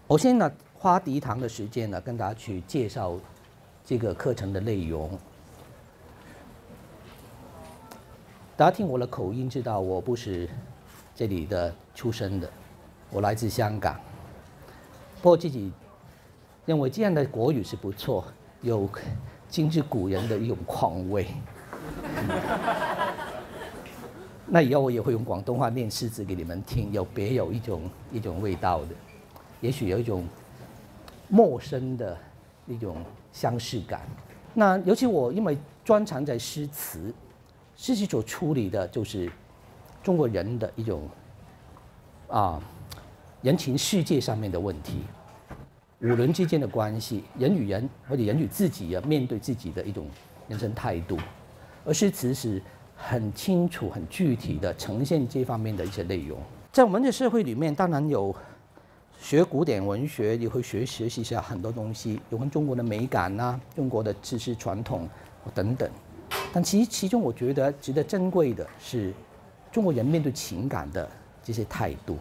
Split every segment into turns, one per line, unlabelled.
我先呢花第一堂的时间呢，跟大家去介绍这个课程的内容。大家听我的口音知道我不是这里的出身的，我来自香港。不过自己认为这样的国语是不错，有今日古人的一种况味。那以后我也会用广东话念诗词给你们听，别有一种味道的，也许有一种陌生的一种相似感。那尤其我因为专长在诗词，诗词所处理的就是中国人的一种人情世界上面的问题，五伦之间的关系，人与人或者人与自己面对自己的一种人生态度，而诗词是很清楚、很具体的呈现这方面的一些内容。在我们的社会里面，当然有学古典文学，也会学习一下很多东西，有关中国的美感啊、中国的知识传统等等。但其中我觉得值得珍贵的是中国人面对情感的这些态度。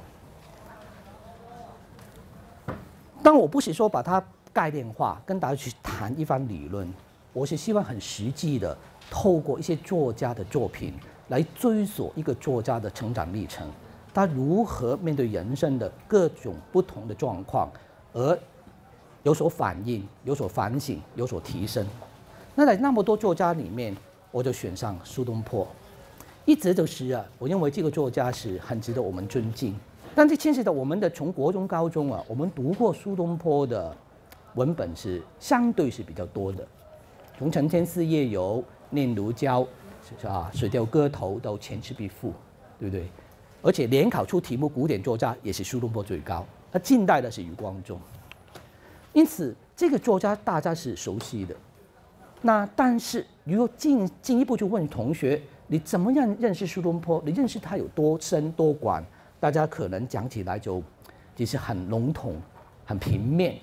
但我不是说把它概念化，跟大家去谈一番理论，我是希望很实际的，透过一些作家的作品来追索一个作家的成长历程，他如何面对人生的各种不同的状况，而有所反应、有所反省、有所提升。那在那么多作家里面，我就选上苏东坡，一直就是我认为这个作家是很值得我们尊敬。但这牵涉到我们的从国中、高中我们读过苏东坡的文本是相对是比较多的，从《承天寺夜游》、《念奴娇》水调歌头》到《前赤壁赋》，对不对？而且联考出题目，古典作家也是苏东坡最高，而近代的是余光中。因此，这个作家大家是熟悉的。那但是，如果进一步去问同学，你怎么样认识苏东坡？你认识他有多深多广？大家可能讲起来就其实很笼统、很平面。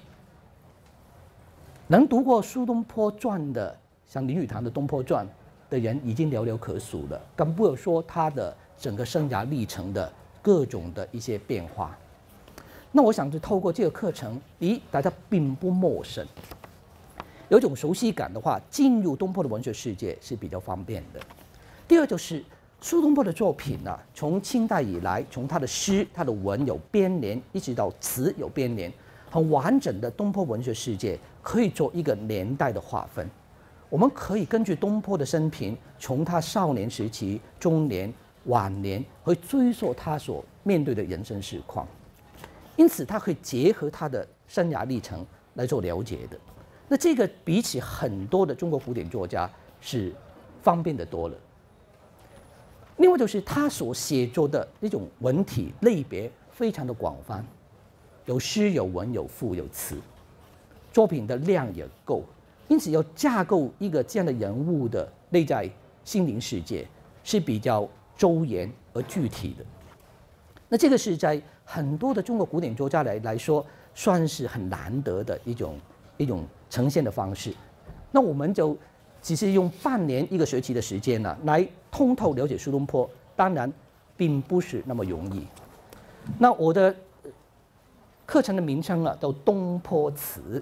能读过苏东坡传的，像林语堂的《东坡传》的人已经寥寥可数了，更不要说他的整个生涯历程的各种的一些变化。那我想就透过这个课程，大家并不陌生，有一种熟悉感的话，进入东坡的文学世界是比较方便的。第二就是苏东坡的作品从清代以来，从他的诗、他的文有编年，一直到词有编年，很完整的东坡文学世界可以做一个年代的划分。我们可以根据东坡的生平，从他少年时期、中年、晚年，会追溯他所面对的人生实况。因此，他可以结合他的生涯历程来做了解的。那这个比起很多的中国古典作家是方便的多了。另外就是他所写作的那种文体类别非常的广泛，有诗、有文、有赋、有词，作品的量也够，因此要架构一个这样的人物的内在心灵世界是比较周延而具体的。那这个是在很多的中国古典作家来说，算是很难得的一种呈现的方式。那我们就只是用半年一个学期的时间来通透了解苏东坡，当然并不是那么容易。那我的课程的名称叫东坡词。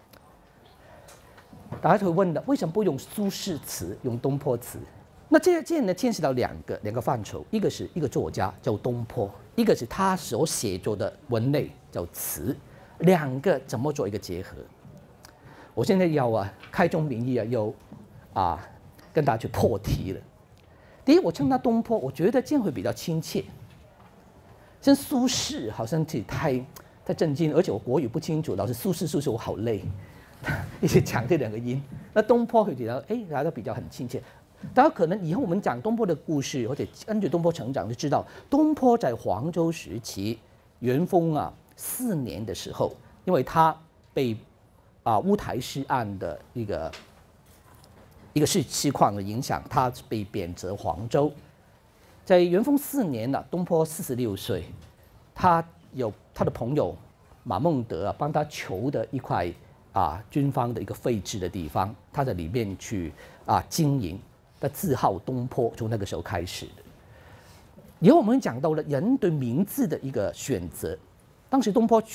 大家会问的，为什么不用苏轼词，用东坡词？那这样呢，牵涉到两个范畴，一个是一个作家叫东坡，一个是他所写作的文类叫词，两个怎么做一个结合？我现在要开宗明义要跟大家去破题了。第一，我称他东坡，我觉得这样会比较亲切。像苏轼好像太震惊，而且我国语不清楚，老是苏轼我好累，一直讲这两个音。那东坡会觉得大家比较很亲切。大家可能以后我们讲东坡的故事，或者根据东坡成长，就知道东坡在黄州时期，元丰4年的时候，因为他被乌台诗案的一个事况的影响，他被贬谪黄州。在元丰4年东坡46岁，他有他的朋友马孟德帮他求的一块军方的一个废置的地方，他在里面去经营。的字号东坡，从那个时候开始的。以后我们讲到了人对名字的一个选择，当时东坡取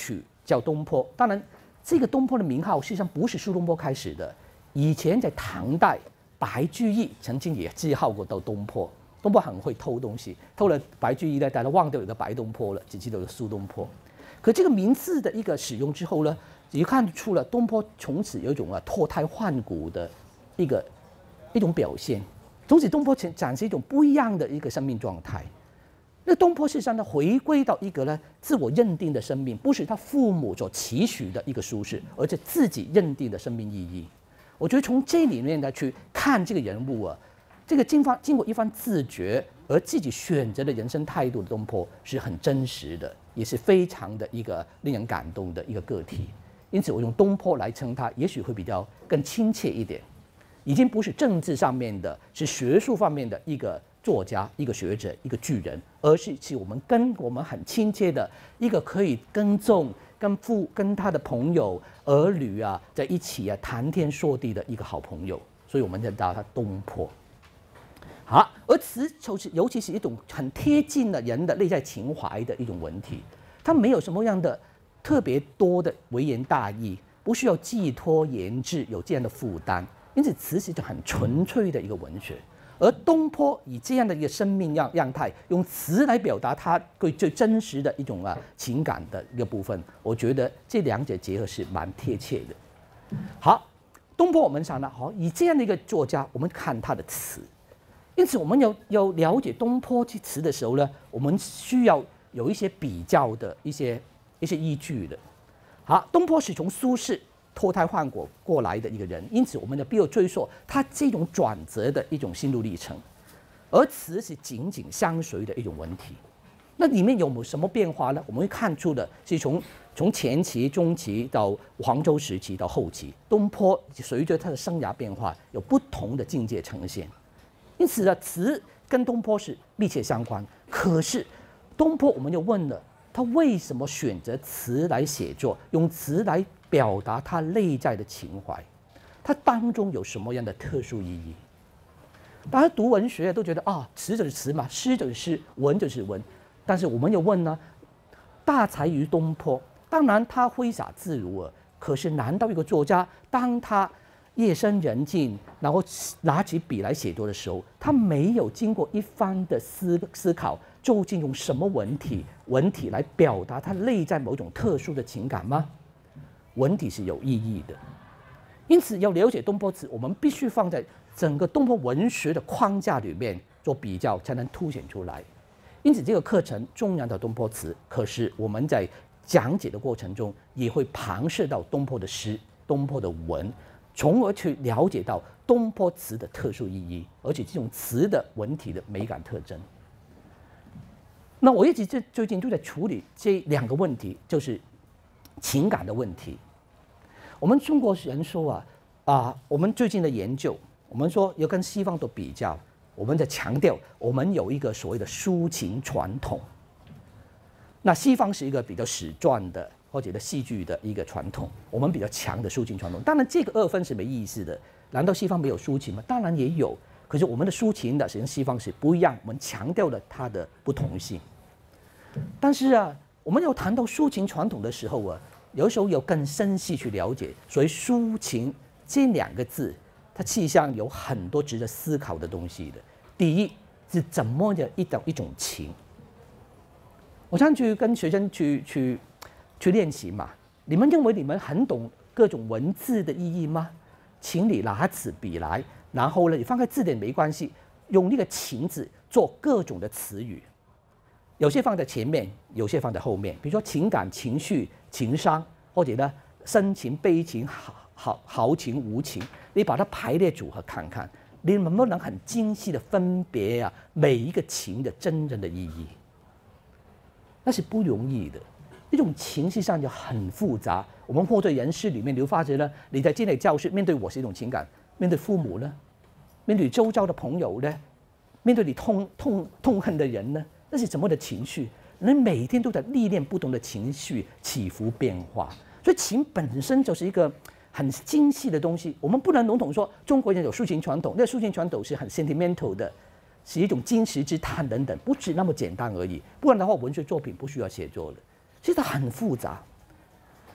叫东坡。当然，这个东坡的名号实际上不是苏东坡开始的，以前在唐代，白居易曾经也记号过到东坡。东坡很会偷东西，偷了白居易呢，大家忘掉有个白东坡了，只记得有苏东坡。可这个名字的一个使用之后呢，也看出了东坡从此有一种脱胎换骨的一种表现。从此东坡展示一种不一样的一个生命状态。那东坡事实上呢，回归到一个呢自我认定的生命，不是他父母所期许的一个舒适，而是自己认定的生命意义。我觉得从这里面呢去看这个人物啊。这个经过一番自觉而自己选择的人生态度的东坡是很真实的，也是非常的一个令人感动的一个个体。因此，我用东坡来称他，也许会比较更亲切一点。已经不是政治上面的，是学术方面的一个作家、一个学者、一个巨人，而是我们很亲切的一个可以耕种、跟他的朋友、儿女啊在一起啊谈天说地的一个好朋友。所以我们就叫他东坡。好，而词尤其是一种很贴近了人的内在情怀的一种文体，它没有什么样的特别多的微言大义，不需要寄托言志有这样的负担，因此词是一种很纯粹的一个文学。而东坡以这样的一个生命样态，用词来表达他最真实的一种情感的一个部分，我觉得这两者结合是蛮贴切的。好，东坡我们想呢，好以这样的一个作家，我们看他的词。因此，我们要了解东坡词的时候呢，我们需要有一些比较的一些依据的。好，东坡是从苏轼脱胎换骨过来的一个人，因此我们必须追溯他这种转折的一种心路历程。而词是紧紧相随的一种文体。那里面有没有什么变化呢？我们会看出的是从前期、中期到黄州时期到后期，东坡随着他的生涯变化，有不同的境界呈现。因此呢，词跟东坡是密切相关。可是，东坡我们就问了，他为什么选择词来写作，用词来表达他内在的情怀？它当中有什么样的特殊意义？大家读文学都觉得词就是词嘛，诗就是诗，文就是文。但是我们又问呢，大才于东坡，当然他挥洒自如了。可是，难道一个作家，当他夜深人静，然后拿起笔来写作的时候，他没有经过一番的思考，究竟用什么文体来表达他内在某种特殊的情感吗？文体是有意义的。因此，要了解东坡词，我们必须放在整个东坡文学的框架里面做比较，才能凸显出来。因此，这个课程重要的东坡词，可是我们在讲解的过程中，也会旁涉到东坡的诗、东坡的文。从而去了解到东坡词的特殊意义，而且这种词的文体的美感特征。那我一直最近就在处理这两个问题，就是情感的问题。我们中国人说我们最近的研究，我们说要跟西方做比较，我们在强调我们有一个所谓的抒情传统。那西方是一个比较史传的，或者的戏剧的一个传统，我们比较强的抒情传统。当然，这个二分是没意思的。难道西方没有抒情吗？当然也有。可是我们的抒情的，实际上西方是不一样。我们强调了它的不同性。但是我们要谈到抒情传统的时候有时候要更深细去了解。所以抒情这两个字，它实际上有很多值得思考的东西的。第一是怎么的一种情。我常去跟学生去练习嘛，你们认为你们很懂各种文字的意义吗？请你拿起笔来，然后呢，你翻开字典没关系，用那个情字做各种的词语，有些放在前面，有些放在后面。比如说情感、情绪、情伤，或者呢深情、悲情、豪情、无情，你把它排列组合看看，你能不能很精细的分别每一个情的真正的意义？那是不容易的。这种情绪上就很复杂。我们或者人事里面，你会发觉呢，你在进来教室面对我是一种情感，面对父母呢，面对周遭的朋友呢，面对你痛恨的人呢，那是什么的情绪？你每天都在历练不同的情绪起伏变化，所以情本身就是一个很精细的东西。我们不能笼统说中国人有抒情传统，那个抒情传统是很 sentimental 的，是一种金石之叹等等，不止那么简单而已。不然的话，文学作品不需要写作了。其实它很复杂。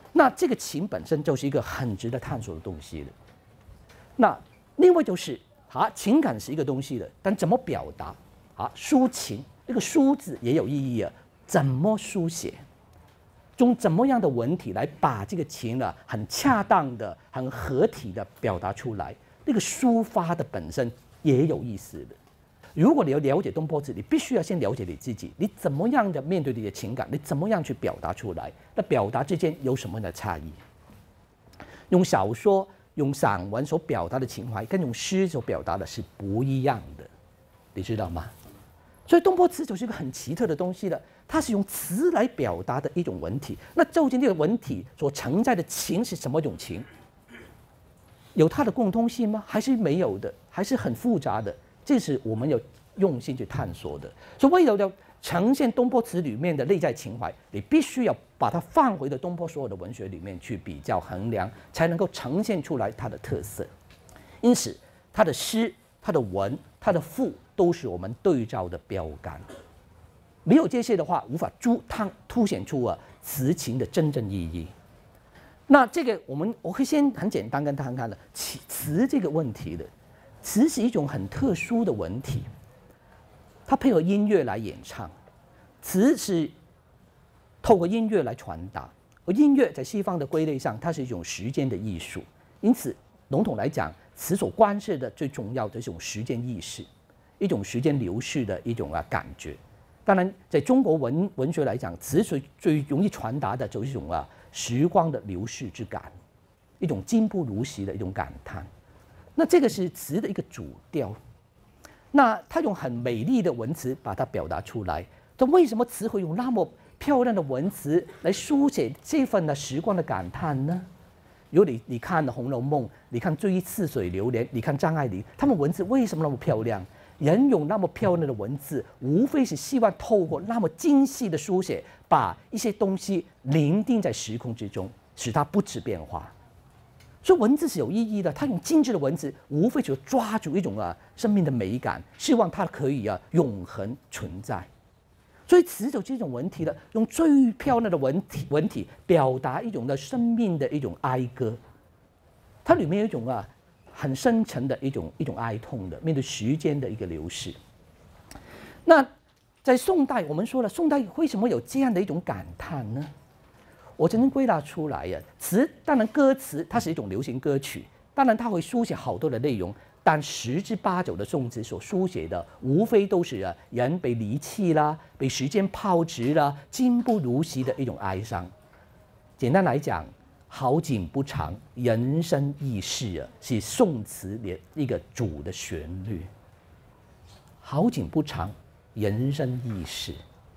那这个情本身就是一个很值得探索的东西的。那另外就是情感是一个东西的，但怎么表达抒情，这个抒字也有意义啊，怎么书写？用怎么样的文体来把这个情呢，很恰当的、很合体的表达出来？那个抒发的本身也有意思的。如果你要了解东坡词，你必须要先了解你自己，你怎么样的面对你的情感，你怎么样去表达出来？那表达之间有什么样的差异？用小说、用散文所表达的情怀，跟用诗所表达的是不一样的，你知道吗？所以东坡词就是一个很奇特的东西了，它是用词来表达的一种文体。那究竟这个文体所承载的情是什么种情？有它的共通性吗？还是没有的？还是很复杂的？这是我们要用心去探索的。所以为了要呈现东坡词里面的内在情怀，你必须要把它放回到东坡所有的文学里面去比较衡量，才能够呈现出来它的特色。因此，它的诗、它的文、它的赋都是我们对照的标杆。没有这些的话，无法凸显出词情的真正意义。那这个我会先很简单跟大家看的词这个问题的。词是一种很特殊的文体，它配合音乐来演唱。词是透过音乐来传达，而音乐在西方的归类上，它是一种时间的艺术。因此，笼统来讲，词所关涉的最重要的一种时间意识，一种时间流逝的一种感觉。当然，在中国文学来讲，词最容易传达的就是一种时光的流逝之感，一种今不如昔的一种感叹。那这个是词的一个主调，那它用很美丽的文词把它表达出来。但为什么词会用那么漂亮的文词来书写这份时光的感叹呢？如果你看《红楼梦》，你看《追似水流年》，你看张爱玲，他们文字为什么那么漂亮？人用那么漂亮的文字，无非是希望透过那么精细的书写，把一些东西凝定在时空之中，使它不致变化。所以文字是有意义的，它用精致的文字，无非就抓住一种生命的美感，希望它可以永恒存在。所以词就这种文体的，用最漂亮的文体表达一种生命的一种哀歌，它里面有一种很深沉的一种哀痛的，面对时间的一个流逝。那在宋代，我们说了，宋代为什么有这样的一种感叹呢？我曾经归纳出来词当然歌词它是一种流行歌曲，当然它会书写好多的内容，但10之8九的宋词所书写的，无非都是人被离弃啦，被时间抛掷啦，今不如昔的一种哀伤。简单来讲，好景不长，人生易逝是宋词的一个主的旋律。好景不长，人生易逝。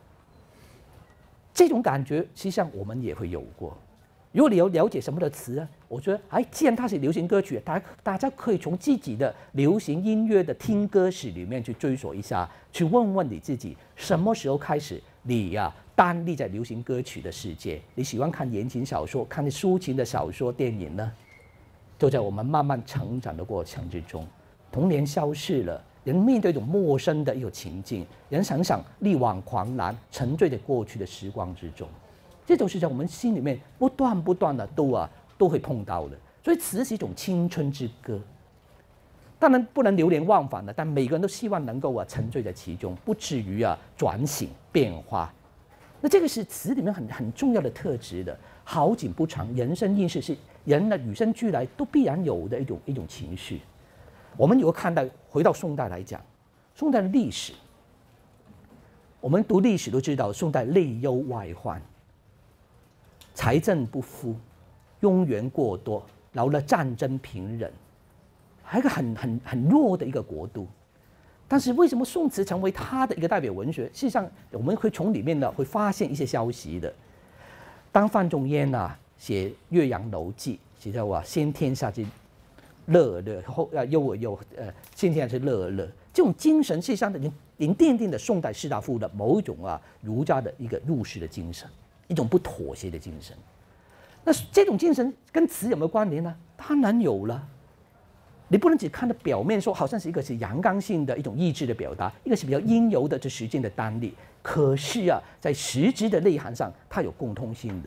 这种感觉实际上我们也会有过。如果你要了解什么的词我觉得既然它是流行歌曲，大家可以从自己的流行音乐的听歌史里面去追索一下，去问问你自己，什么时候开始你单立在流行歌曲的世界？你喜欢看言情小说，看抒情的小说、电影呢？就在我们慢慢成长的过程之中，童年消逝了。人面对一种陌生的一个情境，人想力挽狂澜，沉醉在过去的时光之中，这就是在我们心里面不断的都会碰到的。所以词是一种青春之歌，当然不能流连忘返的，但每个人都希望能够沉醉在其中，不至于转醒变化。那这个是词里面很重要的特质的。好景不长，人生易逝，是人与生俱来都必然有的一种情绪。我们有看到，回到宋代来讲，宋代的历史，我们读历史都知道，宋代内忧外患，财政不富，庸员过多，然后呢战争频仍，还有一个很弱的一个国度。但是为什么宋词成为它的一个代表文学？事实上，我们会从里面会发现一些消息的。当范仲淹写《岳阳楼记》，写到先天下之乐而乐，后忧而忧，先天下之乐而乐，这种精神实际上已经奠定了宋代士大夫的某一种儒家的一个入世的精神，一种不妥协的精神。那这种精神跟词有没有关联呢？当然有了。你不能只看到表面说好像是一个是阳刚性的一种意志的表达，一个是比较阴柔的这时间的单例。可是在实质的内涵上，它有共通性的。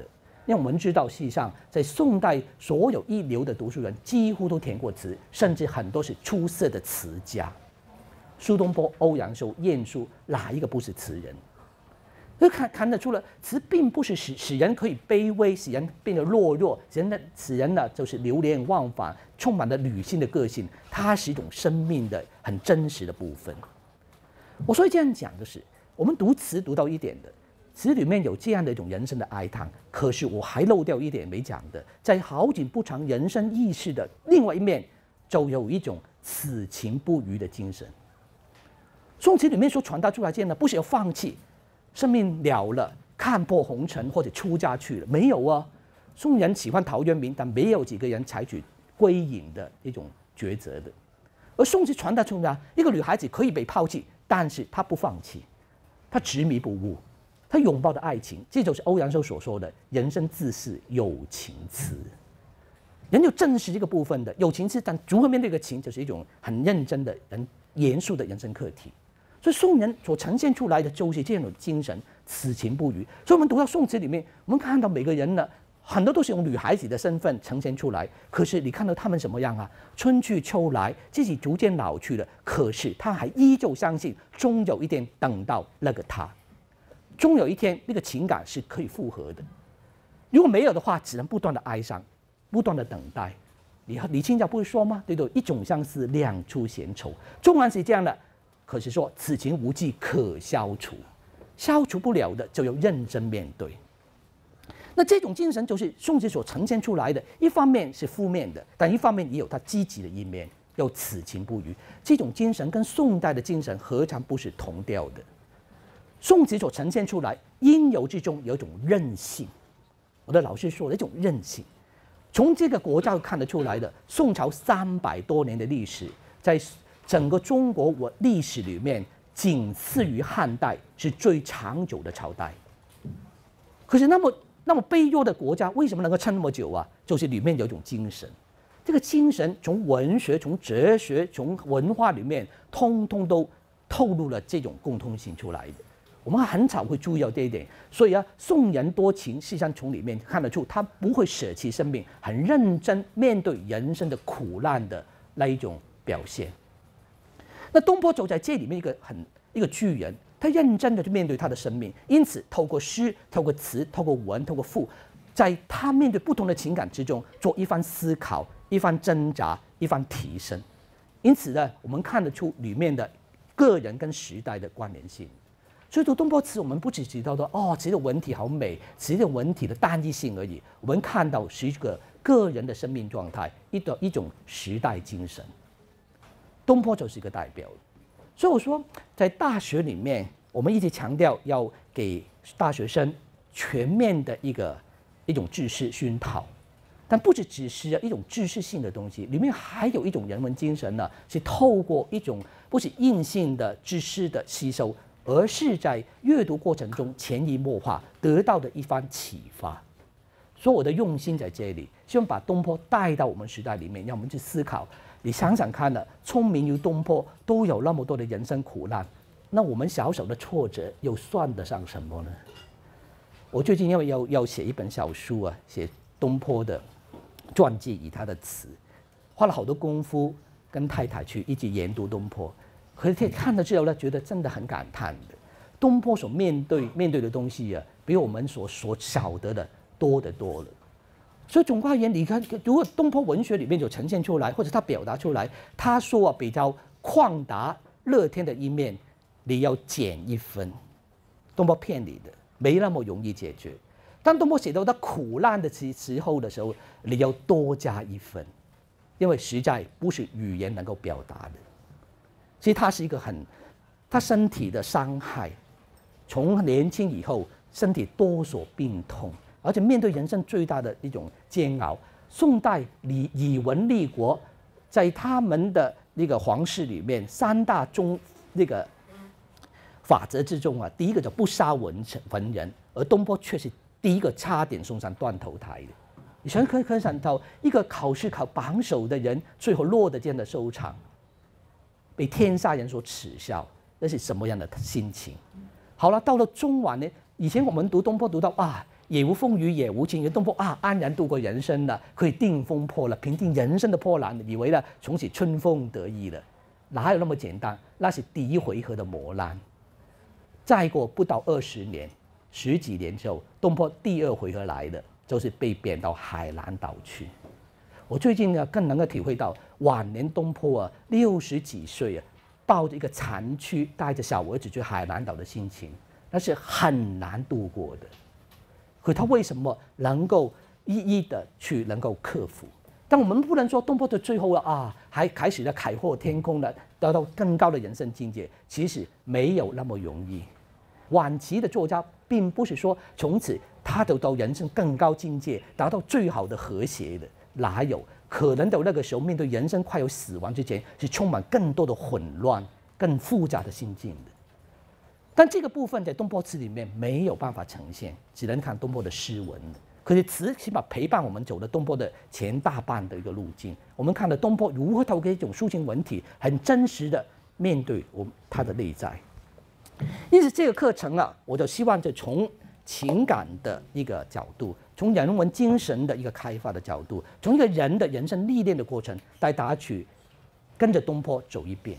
因为我们知道，实际上在宋代，所有一流的读书人几乎都填过词，甚至很多是出色的词家。苏东坡、欧阳修、晏殊，哪一个不是词人？就看得出了，词并不是使人可以卑微，使人变得懦弱，使人呢就是流连忘返，充满了女性的个性，它是一种生命的很真实的部分。我所以这样讲的是，我们读词读到一点的，词里面有这样的一种人生的哀叹，可是我还漏掉一点没讲的，在好景不长人生意识的另外一面，就有一种此情不渝的精神。宋词里面所传达出来这样的，不是要放弃生命了了，看破红尘或者出家去了，没有啊。宋人喜欢陶渊明，但没有几个人采取归隐的一种抉择的。而宋词传达出来，一个女孩子可以被抛弃，但是她不放弃，她执迷不悟，她拥抱的爱情，这就是欧阳修所说的“人生自是有情词”。人有正视这个部分的有情词，但如何面对这个情，就是一种很认真的、很严肃的人生课题。所以宋人所呈现出来的就是这样的精神，此情不渝。所以我们读到宋词里面，我们看到每个人呢，很多都是用女孩子的身份呈现出来。可是你看到他们什么样啊？春去秋来，自己逐渐老去了，可是他还依旧相信，终有一天等到那个他，终有一天那个情感是可以复合的。如果没有的话，只能不断的哀伤，不断的等待。李清照不是说吗？对对，一种相思，两处闲愁。纵然是这样的。可是说此情无计可消除，消除不了的就要认真面对。那这种精神就是宋词所呈现出来的，一方面是负面的，但一方面也有它积极的一面，要此情不渝。这种精神跟宋代的精神何尝不是同调的？宋词所呈现出来，应有之中有一种韧性。我的老师说的一种韧性，从这个国家看得出来的。宋朝300多年的历史，在整个中国历史里面，仅次于汉代，是最长久的朝代。可是那么卑弱的国家，为什么能够撑那么久啊？就是里面有一种精神，这个精神从文学、从哲学、从文化里面，通通都透露了这种共通性出来的。我们很少会注意到这一点，所以啊，宋人多情，实际上从里面看得出，他不会舍弃生命，很认真面对人生的苦难的那一种表现。那东坡走在这里面一个巨人，他认真的去面对他的生命，因此透过诗、透过词、透过文、透过赋，在他面对不同的情感之中，做一番思考、一番挣扎、一番提升。因此呢，我们看得出里面的个人跟时代的关联性。所以读东坡词，我们不只知道说词的文体好美，词的文体的单一性而已，我们看到是一个个人的生命状态，一种时代精神。东坡就是一个代表。所以我说，在大学里面，我们一直强调要给大学生全面的一种知识熏陶，但不只是一种知识性的东西，里面还有一种人文精神呢，是透过一种不是硬性的知识的吸收，而是在阅读过程中潜移默化得到的一番启发。所以我的用心在这里，希望把东坡带到我们时代里面，让我们去思考。你想想看呢，聪明如东坡都有那么多的人生苦难，那我们小小的挫折又算得上什么呢？我最近要写一本小书啊，写东坡的传记与他的词，花了好多功夫跟太太去一起研读东坡，可是看了之后呢，觉得真的很感叹的。东坡所面对的东西啊，比我们所晓得的多得多了。所以总括而言，你看，如果东坡文学里面有呈现出来，或者他表达出来，他说比较旷达乐天的一面，你要减1分。东坡骗你的，没那么容易解决。当东坡写到他苦难的时候的时候，你要多加1分，因为实在不是语言能够表达的。其实他是一个他身体的伤害，从年轻以后身体多所病痛。而且面对人生最大的一种煎熬，宋代以文立国，在他们的那个皇室里面，3大法则之中啊，第一个就不杀文人，而东坡却是第一个差点送上断头台的。你可以想到，一个考试考榜首的人，最后落得这样的收场，被天下人所耻笑，那是什么样的心情？好了，到了中晚呢？以前我们读东坡读到也无风雨也无晴雨，东坡啊安然度过人生了，可以定风波了，平定人生的波澜，以为呢从此春风得意了，哪有那么简单？那是第一回合的磨难。再过不到20年，10几年之后，东坡第2回合来了，就是被贬到海南岛去。我最近呢更能够体会到晚年东坡啊60几岁啊，抱着一个残躯，带着小儿子去海南岛的心情，那是很难度过的。可他为什么能够一一的去能够克服？但我们不能说东坡的最后还开始了海阔天空了，得到更高的人生境界，其实没有那么容易。晚期的作家并不是说从此他得到人生更高境界，达到最好的和谐的，哪有？可能到那个时候，面对人生快要死亡之前，是充满更多的混乱、更复杂的心境的。但这个部分在东坡词里面没有办法呈现，只能看东坡的诗文。可是词起码陪伴我们走了东坡的前大半的一个路径，我们看了东坡如何透过一种抒情文体，很真实的面对他的内在。因此，这个课程我就希望就从情感的一个角度，从人文精神的一个开发的角度，从一个人的人生历练的过程，带大家去跟着东坡走一遍。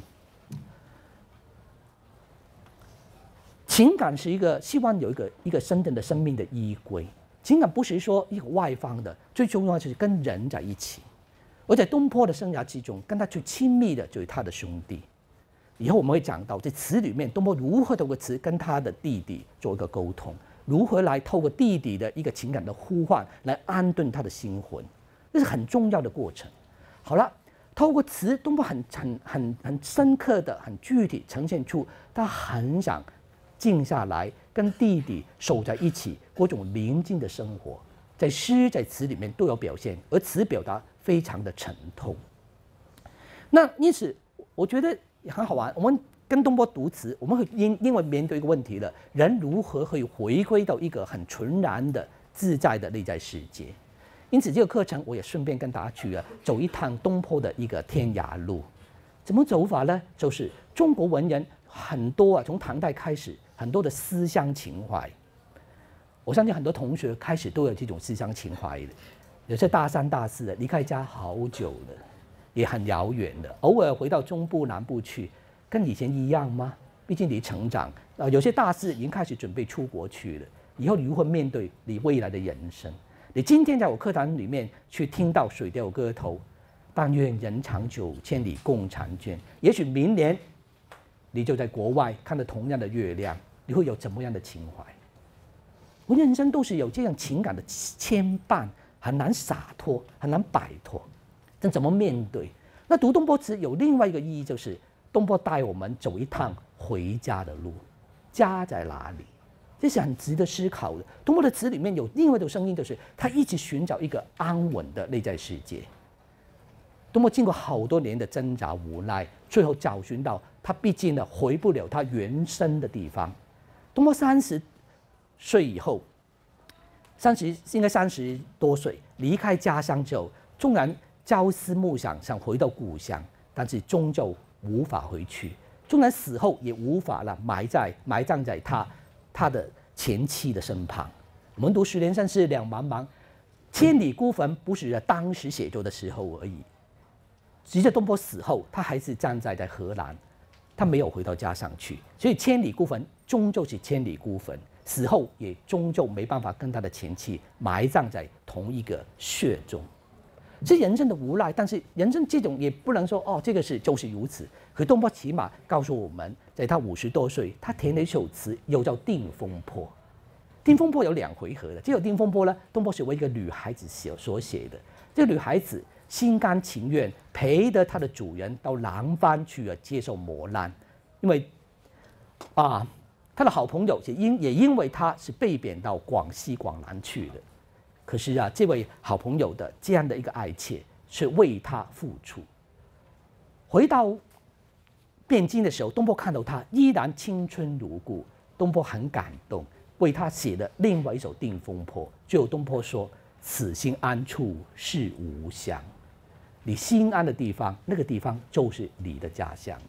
情感是一个希望有一个真正的生命的依归。情感不是说一个外方的，最重要的就是跟人在一起。而在东坡的生涯之中，跟他最亲密的就是他的兄弟。以后我们会讲到，在词里面，东坡如何透过词跟他的弟弟做一个沟通，如何来透过弟弟的一个情感的呼唤来安顿他的心魂，这是很重要的过程。好了，透过词，东坡很深刻的、很具体呈现出他很想静下来跟弟弟守在一起各种宁静的生活，在诗在词里面都有表现，而词表达非常的沉痛。那因此我觉得也很好玩，我们跟东坡读词，我们会因为面对一个问题了，人如何可以回归到一个很纯然的自在的内在世界。因此这个课程我也顺便跟大家去走一趟东坡的一个天涯路。怎么走法呢？就是中国文人很多从唐代开始，很多的思乡情怀。我相信很多同学开始都有这种思乡情怀的，有些大3、大4的离开家好久了，也很遥远的，偶尔回到中部、南部去，跟以前一样吗？毕竟你成长，有些大4已经开始准备出国去了，以后你如何面对你未来的人生？你今天在我课堂里面去听到《水调歌头》，但愿人长久，千里共婵娟。也许明年你就在国外看到同样的月亮，你会有怎么样的情怀？我人生都是有这样情感的牵绊，很难洒脱，很难摆脱。但怎么面对？那读东坡词有另外一个意义，就是东坡带我们走一趟回家的路。家在哪里？这是很值得思考的。东坡的词里面有另外一种声音，就是他一直寻找一个安稳的内在世界。东坡经过好多年的挣扎无奈，最后找寻到他毕竟呢回不了他原生的地方。东坡30岁以后应该30多岁离开家乡之后，纵然朝思暮想想回到故乡，但是终究无法回去。纵然死后也无法了埋葬在他的前妻的身旁。我们读10年生死两茫茫，千里孤坟不是当时写作的时候而已。直至东坡死后，他还是站在荷兰，他没有回到家乡去，所以千里孤坟终究是千里孤坟，死后也终究没办法跟他的前妻埋葬在同一个穴中。是人生的无奈，但是人生这种也不能说这个就是如此。可东坡起码告诉我们，在他50多岁，他填了一首词，又叫《定风波》。《定风波》有2回合的，这个《定风波》呢，东坡是为一个女孩子所写的。这个女孩子心甘情愿陪着她的主人到南方去接受磨难，因为她的好朋友也因为她是被贬到广西、广南去的。可是这位好朋友的这样的一个爱妾是为他付出。回到汴京的时候，东坡看到他依然青春如故，东坡很感动，为他写了另外一首《定风波》。最后东坡说：“此心安处是吾乡。”你心安的地方，那个地方就是你的家乡。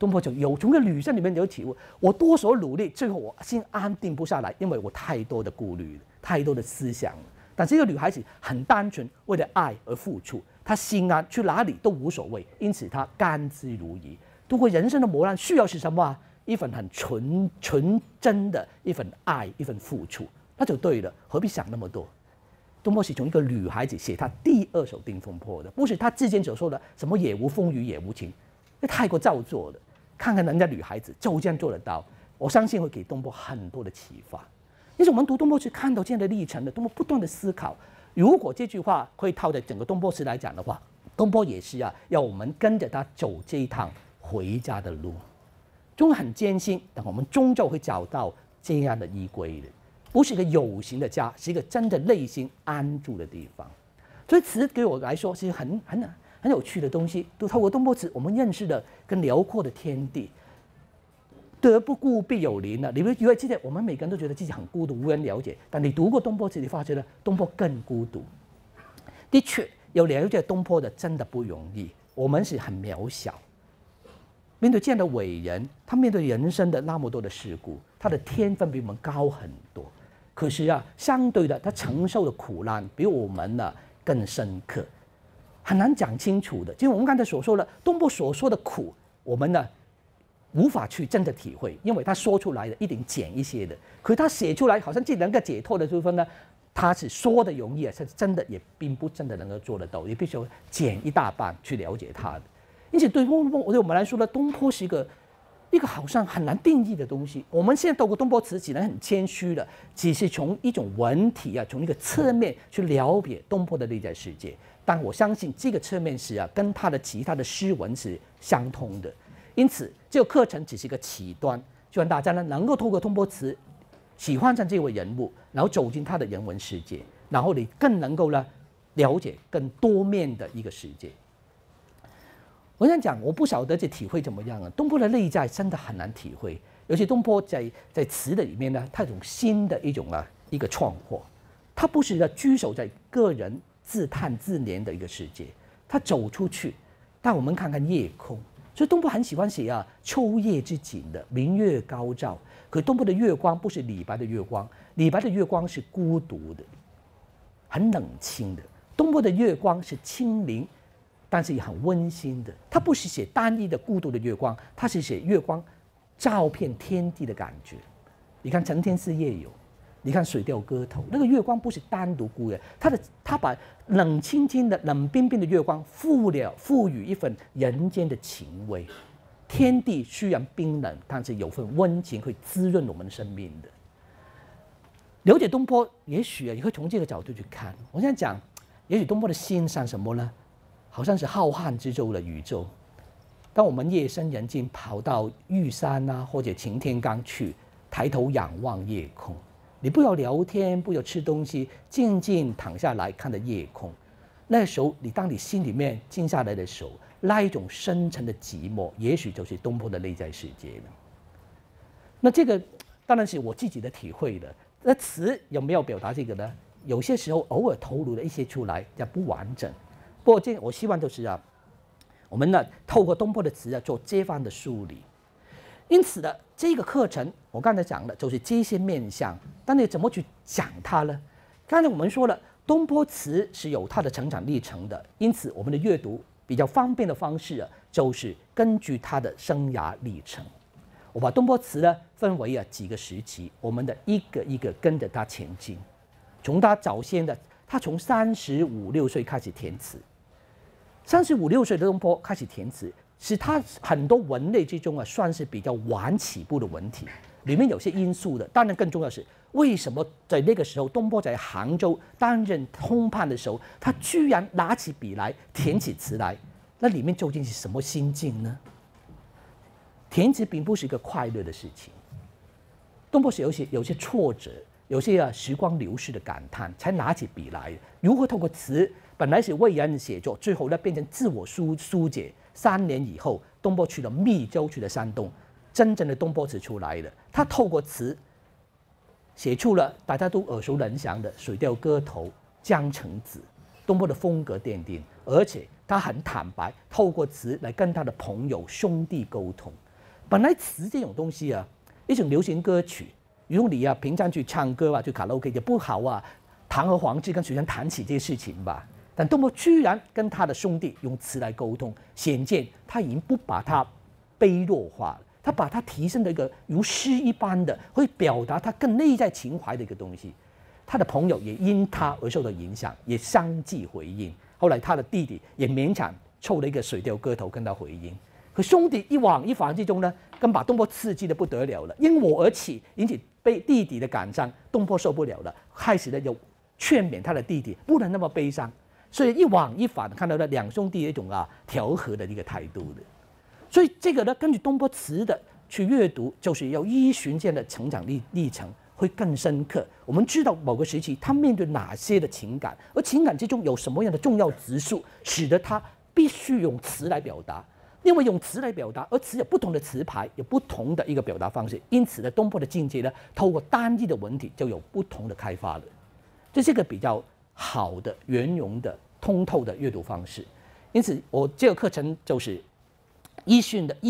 东坡就有从个女生里面有体悟，我多所努力，最后我心安定不下来，因为我太多的顾虑了，太多的思想了。但是这个女孩子很单纯，为了爱而付出，她心安，去哪里都无所谓，因此她甘之如饴。度过人生的磨难需要是什么啊？一份很纯真的一份爱，一份付出，那就对了，何必想那么多？东坡是从一个女孩子写她第2首《定风波》的，不是她之前所说的什么也无风雨也无晴，那太过造作了。看看人家女孩子就这样做得到，我相信会给东坡很多的启发。因此，我们读东坡是看到这样的历程的，东坡不断的思考。如果这句话可以套在整个东坡词来讲的话，东坡也是要我们跟着他走这一趟回家的路，终很艰辛，但我们终究会找到这样的依归的，不是一个有形的家，是一个真的内心安住的地方。所以词给我来说是很有趣的东西，都透过东坡词，我们认识了更辽阔的天地。得不孤必有邻了，你会以为记得我们每个人都觉得自己很孤独，无人了解，但你读过东坡词，你发觉了东坡更孤独。的确，要了解东坡的真的不容易，我们是很渺小。面对这样的伟人，他面对人生的那么多的事故，他的天分比我们高很多。可是相对的，他承受的苦难比我们更深刻，很难讲清楚的。就我们刚才所说的，东坡所说的苦，我们无法去真的体会，因为他说出来的一定简一些的，可是他写出来好像自己能够解脱的部分呢，他是说的容易，是真的也并不真的能够做得到，也必须要减一大半去了解他的。因此，对我们来说呢，东坡是一个好像很难定义的东西。我们现在透过东坡词，只能很谦虚的，只是从一种文体从一个侧面去了解东坡的内在世界。但我相信这个侧面是跟他的其他的诗文是相通的。因此，这个课程只是一个起端，希望大家能够透过东坡词喜欢上这位人物，然后走进他的人文世界，然后你更能够了解更多面的一个世界。我想讲，我不晓得这体会怎么样东坡的内在真的很难体会，尤其东坡在词的里面他有种新的一个创获，他不是居守在个人自叹自怜的一个世界，他走出去，带我们看看夜空。所以东坡很喜欢写秋夜之景的明月高照，可东坡的月光不是李白的月光，李白的月光是孤独的，很冷清的。东坡的月光是清灵，但是也很温馨的。他不是写单一的孤独的月光，他是写月光照遍天地的感觉。你看承天寺夜游，你看水调歌头，那个月光不是单独孤的，他把冷清清的、冷冰冰的月光赋予一份人间的情味。天地虽然冰冷，但是有份温情会滋润我们的生命的。了解东坡，也许也会从这个角度去看。我现在讲，也许东坡的心像什么呢？好像是浩瀚之洲的宇宙。当我们夜深人静跑到玉山或者擎天岗去，抬头仰望夜空。你不要聊天，不要吃东西，静静躺下来看着夜空。那时候，当你心里面静下来的时候，那一种深沉的寂寞，也许就是东坡的内在世界了。那这个当然是我自己的体会的。那词有没有表达这个呢？有些时候偶尔透露了一些出来，也不完整。不过我希望就是我们透过东坡的词做这番的梳理。因此这个课程我刚才讲的就是这些面向，但你怎么去讲它呢？刚才我们说了，东坡词是有它的成长历程的，因此我们的阅读比较方便的方式就是根据他的生涯历程。我把东坡词分为几个时期，我们一个一个跟着他前进。从他早先他从35、36岁开始填词，35、36岁的东坡开始填词，是他很多文类之中算是比较晚起步的文体，里面有些因素的。当然更重要的是，为什么在那个时候东坡在杭州担任通判的时候，他居然拿起笔来填起词来？那里面究竟是什么心境呢？填词并不是一个快乐的事情，东坡是有些挫折，有些时光流逝的感叹，才拿起笔来。如何透过词，本来是为人写作，最后变成自我疏解。3年以后，东坡去了密州，去了山东，真正的东坡词出来了。他透过词写出了大家都耳熟能详的《水调歌头》《江城子》，东坡的风格奠定，而且他很坦白，透过词来跟他的朋友兄弟沟通。 本来词这种东西啊，一种流行歌曲，如果你啊平常去唱歌啊，去卡拉 OK 也不好啊，堂而皇之跟学生谈起这些事情吧。但东坡居然跟他的兄弟用词来沟通，显见他已经不把它卑弱化了，他把它提升了一个如诗一般的，会表达他更内在情怀的一个东西。他的朋友也因他而受到影响，也相继回应。后来他的弟弟也勉强凑了一个水调歌头跟他回应。可兄弟一往一返之中呢，更把东坡刺激的不得了了。因我而起，引起被弟弟的感伤，东坡受不了了，开始呢有劝勉他的弟弟不能那么悲伤。所以一往一返看到了两兄弟一种调和的一个态度的。所以这个呢，根据东坡词的去阅读，就是要依循这样的成长历程，会更深刻。我们知道某个时期他面对哪些的情感，而情感之中有什么样的重要质素，使得他必须用词来表达。因为用词来表达，而词有不同的词牌，有不同的一个表达方式，因此呢，东坡的境界呢，透过单一的文体就有不同的开发了。这是一个比较好的、圆融的、通透的阅读方式。因此，我这个课程就是依序了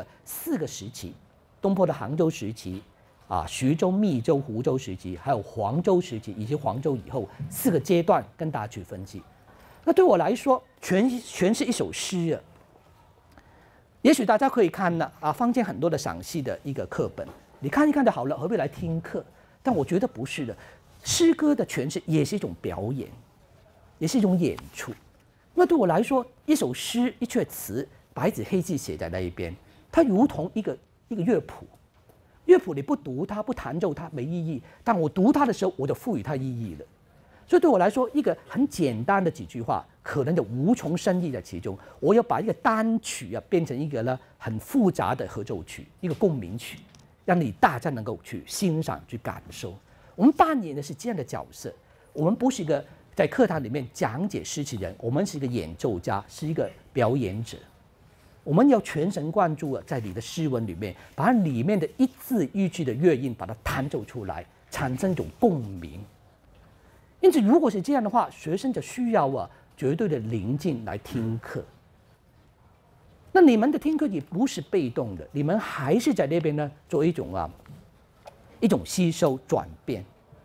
4个时期：东坡的杭州时期、徐州、密州、湖州时期，还有黄州时期，以及黄州以后4个阶段，跟大家去分析。那对我来说，全是一首诗啊。也许大家可以看呢坊间很多的赏析的一个课本，你看一看就好了，何必来听课？但我觉得不是的，诗歌的诠释也是一种表演，也是一种演出。那对我来说，一首诗一阙词，白纸黑字写在那一边，它如同一个乐谱。乐谱你不读它，不弹奏它没意义，但我读它的时候，我就赋予它意义了。所以对我来说，一个很简单的几句话，可能有无穷深意在其中。我要把一个单曲变成一个呢很复杂的合奏曲，一个共鸣曲，让你大家能够去欣赏、去感受。我们扮演的是这样的角色，我们不是一个在课堂里面讲解诗词人，我们是一个演奏家，是一个表演者。我们要全神贯注在你的诗文里面，把里面的一字一句的乐音把它弹奏出来，产生一种共鸣。因此，如果是这样的话，学生就需要绝对的宁静来听课。那你们的听课也不是被动的，你们还是在那边呢做一种吸收转变。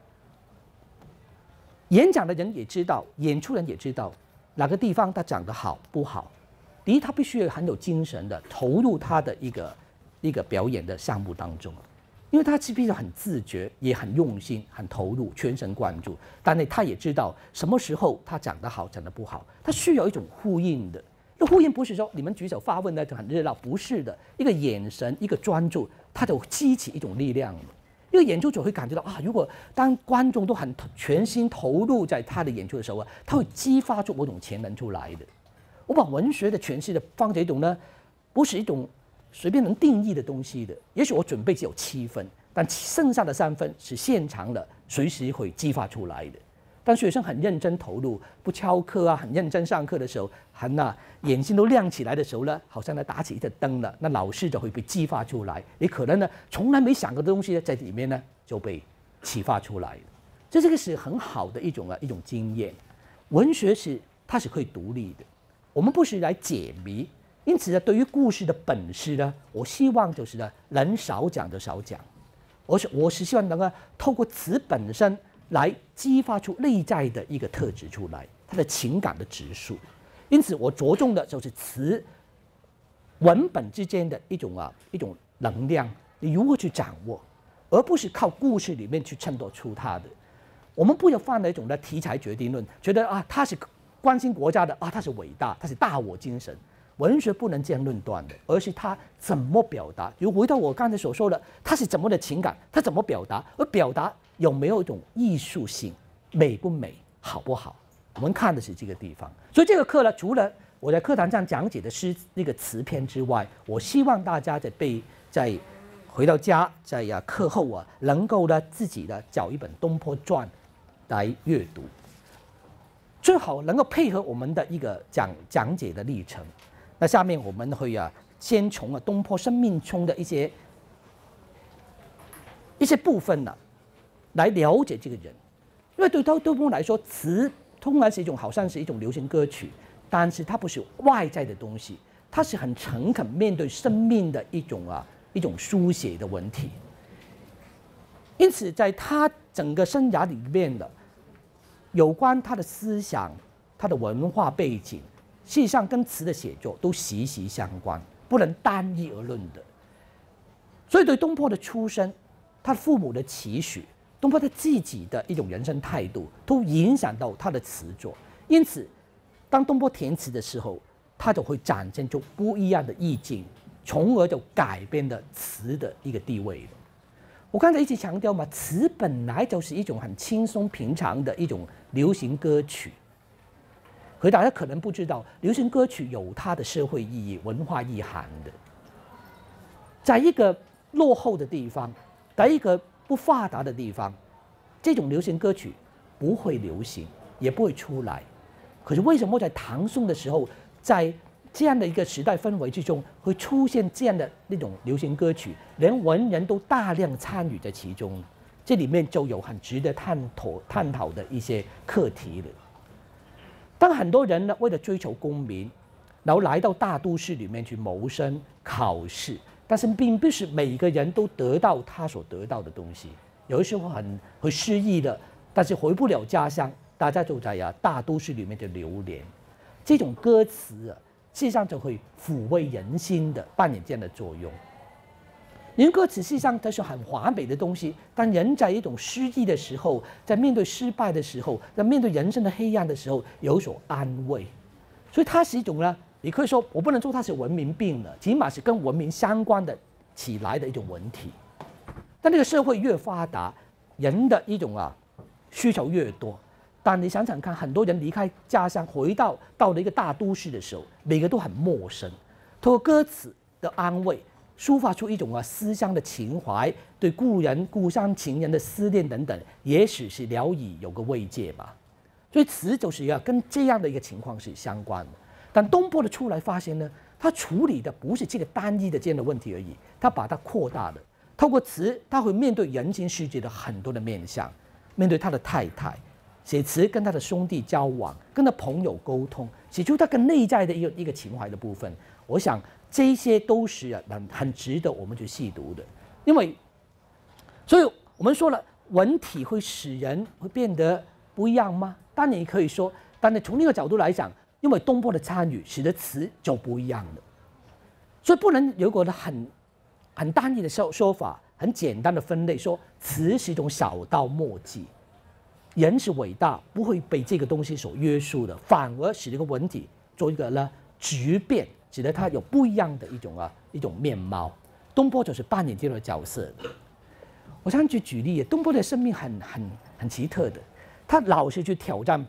演讲的人也知道，演出人也知道哪个地方他讲得好不好。第一，他必须很有精神的投入他的一个表演的项目当中。因为他必须很自觉，也很用心，很投入，全神贯注。但是他也知道什么时候他讲得好，讲得不好，他需要一种呼应的。那呼应不是说你们举手发问那就很热闹，不是的。一个眼神，一个专注，他就激起一种力量了。一个演出者会感觉到如果当观众都很全心投入在他的演出的时候他会激发出某种潜能出来的。我把文学的诠释的放在一种呢，不是一种随便能定义的东西的。也许我准备只有7分，但剩下的3分是现场的，随时会激发出来的。当学生很认真投入，不翘课很认真上课的时候，眼睛都亮起来的时候呢，好像打起一个灯了，那老师就会被激发出来。你可能呢从来没想过的东西在里面呢就被启发出来了。这个是很好的一种经验。文学它是可以独立的，我们不是来解谜。因此呢，对于故事的本事呢，我希望就是呢，能少讲就少讲。我是希望能够透过词本身来激发出内在的一个特质出来，它的情感的质素。因此，我着重的就是词文本之间的一种能量，你如何去掌握，而不是靠故事里面去衬托出它的。我们不要犯了一种题材决定论，觉得他是关心国家的他是伟大，他是大我精神。文学不能这样论断的，而是他怎么表达。如回到我刚才所说的，他是怎么的情感，他怎么表达，而表达有没有一种艺术性，美不美，好不好？我们看的是这个地方。所以这个课呢，除了我在课堂上讲解的词篇之外，我希望大家在回到家，在课后能够自己找一本《东坡传》来阅读，最好能够配合我们的一个讲解的历程。那下面我们会先从东坡生命中的一些部分来了解这个人。因为对东坡来说，词通常是好像是一种流行歌曲，但是它不是外在的东西，它是很诚恳面对生命的一种一种书写的文体。因此，在他整个生涯里面的有关他的思想、他的文化背景，事实上跟词的写作都息息相关，不能单一而论的。所以，对东坡的出身、他父母的期许、东坡他自己的一种人生态度，都影响到他的词作。因此，当东坡填词的时候，他就会展现出不一样的意境，从而就改变了词的一个地位了。我刚才一直强调嘛，词本来就是一种很轻松平常的一种流行歌曲。可是大家可能不知道，流行歌曲有它的社会意义、文化意涵的。在一个落后的地方，在一个不发达的地方，这种流行歌曲不会流行，也不会出来。可是为什么在唐宋的时候，在这样的一个时代氛围之中，会出现这样的那种流行歌曲，连文人都大量参与在其中？这里面就有很值得探讨的一些课题了。当很多人呢为了追求功名，然后来到大都市里面去谋生、考试，但是并不是每个人都得到他所得到的东西。有的时候会失意的，但是回不了家乡，大家就在大都市里面就流连。这种歌词事实上就会抚慰人心的，扮演这样的作用。因为歌词事实上它是很华美的东西，当人在一种失意的时候，在面对失败的时候，在面对人生的黑暗的时候，有所安慰。所以它是一种呢，你可以说我不能说它是文明病了，起码是跟文明相关的起来的一种文体。但这个社会越发达，人的一种需求越多。但你想想看，很多人离开家乡，到了一个大都市的时候，每个都很陌生。通过歌词的安慰，抒发出一种思乡的情怀，对故人、故乡情人的思念等等，也许是聊以有个慰藉吧。所以词就是跟这样的一个情况是相关的。但东坡的出来发现呢，他处理的不是这个单一的这样的问题而已，他把它扩大了。透过词，他会面对人情世界的很多的面向，面对他的太太。写词跟他的兄弟交往，跟他朋友沟通，写出他更内在的一个情怀的部分。我想这些都是很值得我们去细读的。因为，所以我们说了，文体会使人会变得不一样吗？当然也可以说，但是从另一个角度来讲，因为东坡的参与，使得词就不一样了。所以不能有个很单一的说法，很简单的分类，说词是一种小道末技。人是伟大，不会被这个东西所约束的，反而使这个文体做一个质变，使得它有不一样的一种面貌。东坡就是扮演这种角色的。我想去举例，东坡的生命很奇特的，他老是去挑战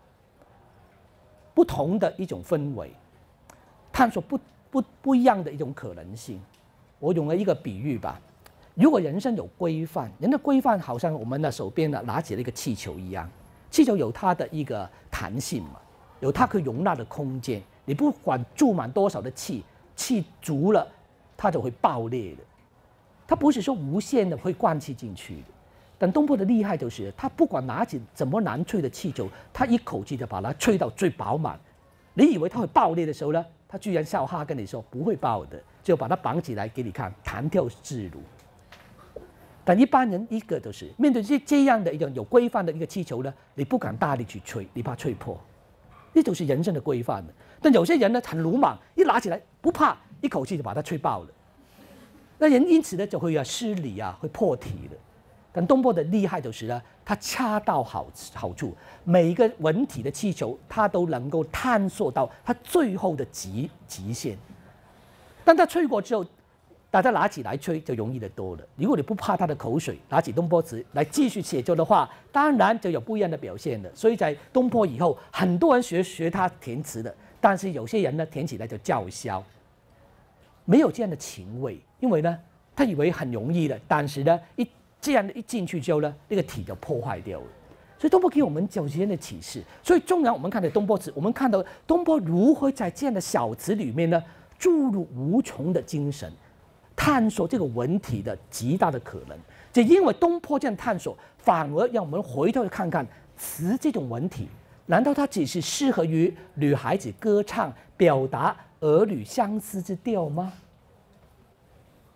不同的一种氛围，探索不一样的一种可能性。我用了一个比喻吧。如果人生有规范，人的规范好像我们的手边拿起了一个气球一样，气球有它的一个弹性嘛，有它可以容纳的空间。你不管注满多少的气足了，它就会爆裂的。它不是说无限的会灌气进去的。但东坡的厉害就是，他不管拿起怎么难吹的气球，他一口气就把它吹到最饱满。你以为它会爆裂的时候呢，他居然笑哈跟你说不会爆的，就把它绑起来给你看，弹跳自如。但一般人一个都是面对这样的一个有规范的一个气球呢，你不敢大力去吹，你怕吹破，这就是人生的规范的。但有些人呢很鲁莽，一拿起来不怕，一口气就把它吹爆了。那人因此呢就会失礼会破题了。但东坡的厉害就是呢，他恰到好处，每一个文体的气球，他都能够探索到他最后的极限。当他吹过之后，大家拿起来吹就容易得多了。如果你不怕他的口水，拿起东坡词来继续写作的话，当然就有不一样的表现了。所以在东坡以后，很多人学他填词的，但是有些人呢填起来就叫嚣，没有这样的情味，因为呢他以为很容易了，但是呢这样的一进去之后呢，那个体就破坏掉了。所以东坡给我们有这样的启示。所以纵然我们看到东坡词，我们看到东坡如何在这样的小词里面呢，注入无穷的精神。探索这个文体的极大的可能，就因为东坡这样探索，反而让我们回头看看词这种文体，难道它只是适合于女孩子歌唱、表达儿女相思之调吗？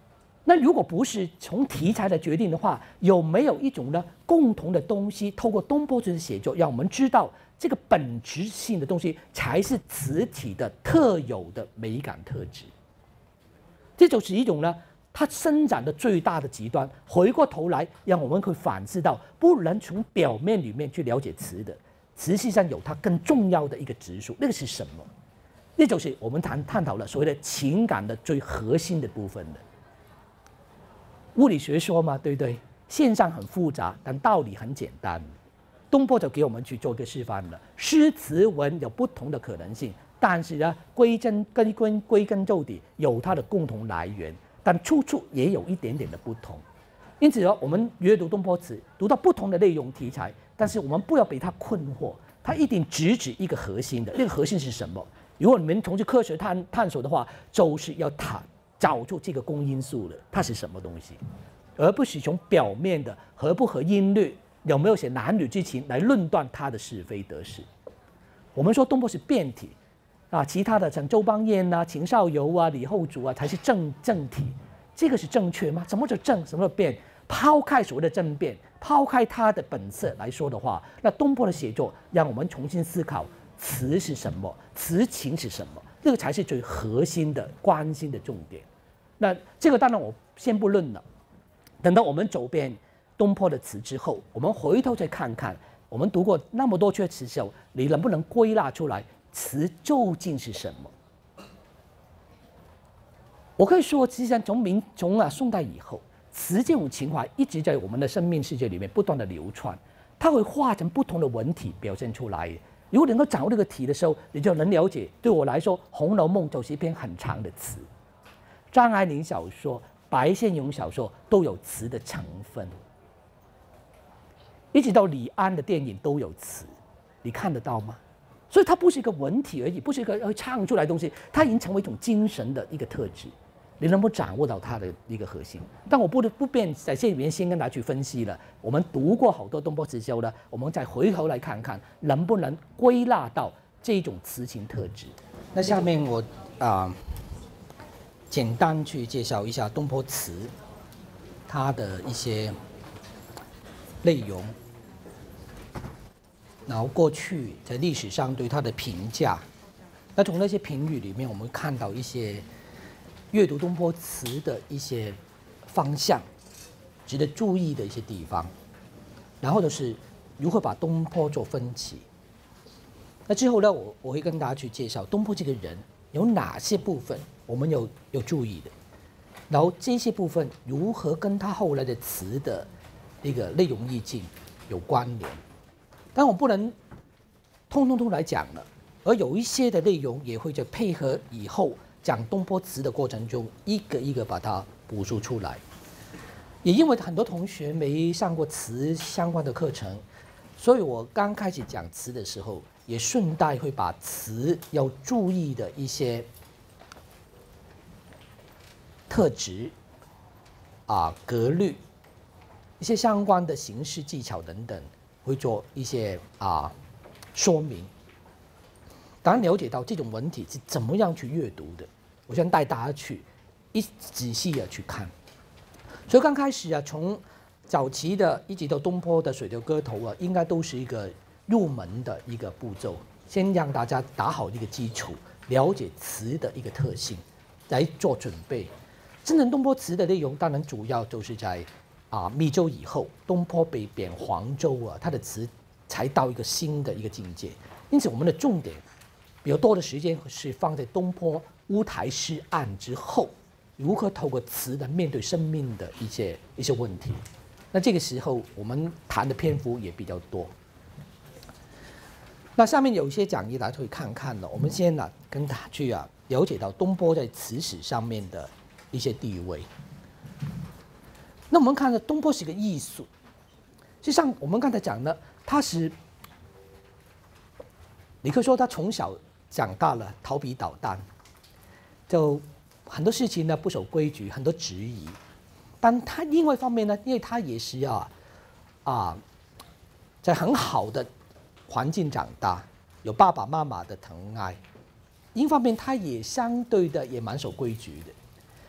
那如果不是从题材的决定的话，有没有一种呢共同的东西，透过东坡词的写作，让我们知道这个本质性的东西才是词体的特有的美感特质？这就是一种呢，它伸展的最大的极端。回过头来，让我们可以反思到，不能从表面里面去了解词的，词实际上有它更重要的一个质素，那个是什么？那就是我们探讨了所谓的情感的最核心的部分的。物理学说嘛，对不对？现象很复杂，但道理很简单。东坡就给我们去做一个示范了。诗词文有不同的可能性，但是呢，归根究底有它的共同来源，但处处也有一点点的不同。因此呢，我们阅读东坡词，读到不同的内容题材，但是我们不要被它困惑，它一定直指一个核心的，那个核心是什么？如果你们从事科学探索的话，就是要找出这个公因数的，它是什么东西，而不是从表面的合不合音律、有没有写男女之情来论断它的是非得失。我们说东坡是辩体啊，其他的像周邦彦啊、秦少游啊、李后主啊才是正体，这个是正确吗？什么叫正？什么叫辩？抛开所谓的正辩，抛开它的本色来说的话，那东坡的写作让我们重新思考词是什么，词情是什么。这个才是最核心的关心的重点。那这个当然我先不论了，等到我们走遍东坡的词之后，我们回头再看看，我们读过那么多阙词之后，你能不能归纳出来词究竟是什么？我可以说，实际上从宋代以后，词这种情怀一直在我们的生命世界里面不断的流窜，它会化成不同的文体表现出来。如果能够掌握这个题的时候，你就能了解。对我来说，《红楼梦》就是一篇很长的词，张爱玲小说、白先勇小说都有词的成分，一直到李安的电影都有词，你看得到吗？所以它不是一个文体而已，不是一个唱出来的东西，它已经成为一种精神的一个特质。你能不能掌握到它的一个核心？但我不便在这里面先跟大家去分析了。我们读过好多东坡词之后呢，我们再回头来看看，能不能归纳到这种词情特质。那下面我简单去介绍一下东坡词它的一些内容，然后过去在历史上对它的评价。那从那些评语里面，我们看到一些阅读东坡词的一些方向，值得注意的一些地方，然后就是如何把东坡做分歧。那之后呢，我会跟大家去介绍东坡这个人有哪些部分我们有注意的，然后这些部分如何跟他后来的词的一个内容意境有关联。但我不能通来讲了，而有一些的内容也会在配合以后讲东坡词的过程中，一个一个把它补述出来。也因为很多同学没上过词相关的课程，所以我刚开始讲词的时候，也顺带会把词要注意的一些特质格律、一些相关的形式技巧等等，会做一些说明。当了解到这种文体是怎么样去阅读的，我想带大家去仔细的去看。所以刚开始从早期的一直到东坡的《水调歌头》应该都是一个入门的一个步骤，先让大家打好一个基础，了解词的一个特性，来做准备。真正东坡词的内容，当然主要就是在密州以后，东坡被贬黄州他的词才到一个新的一个境界。因此，我们的重点比较多的时间是放在东坡乌台诗案之后，如何透过词来面对生命的一些问题。那这个时候我们谈的篇幅也比较多。那下面有一些讲义大家会看看了。我们先跟大家去了解到东坡在词史上面的一些地位。那我们看到东坡是个艺术，实际上我们刚才讲了，他是你可以说他从小长大了调皮捣蛋，就很多事情呢不守规矩，很多质疑。但他另外一方面呢，因为他也是在很好的环境长大，有爸爸妈妈的疼爱，另一方面他也相对的也蛮守规矩的。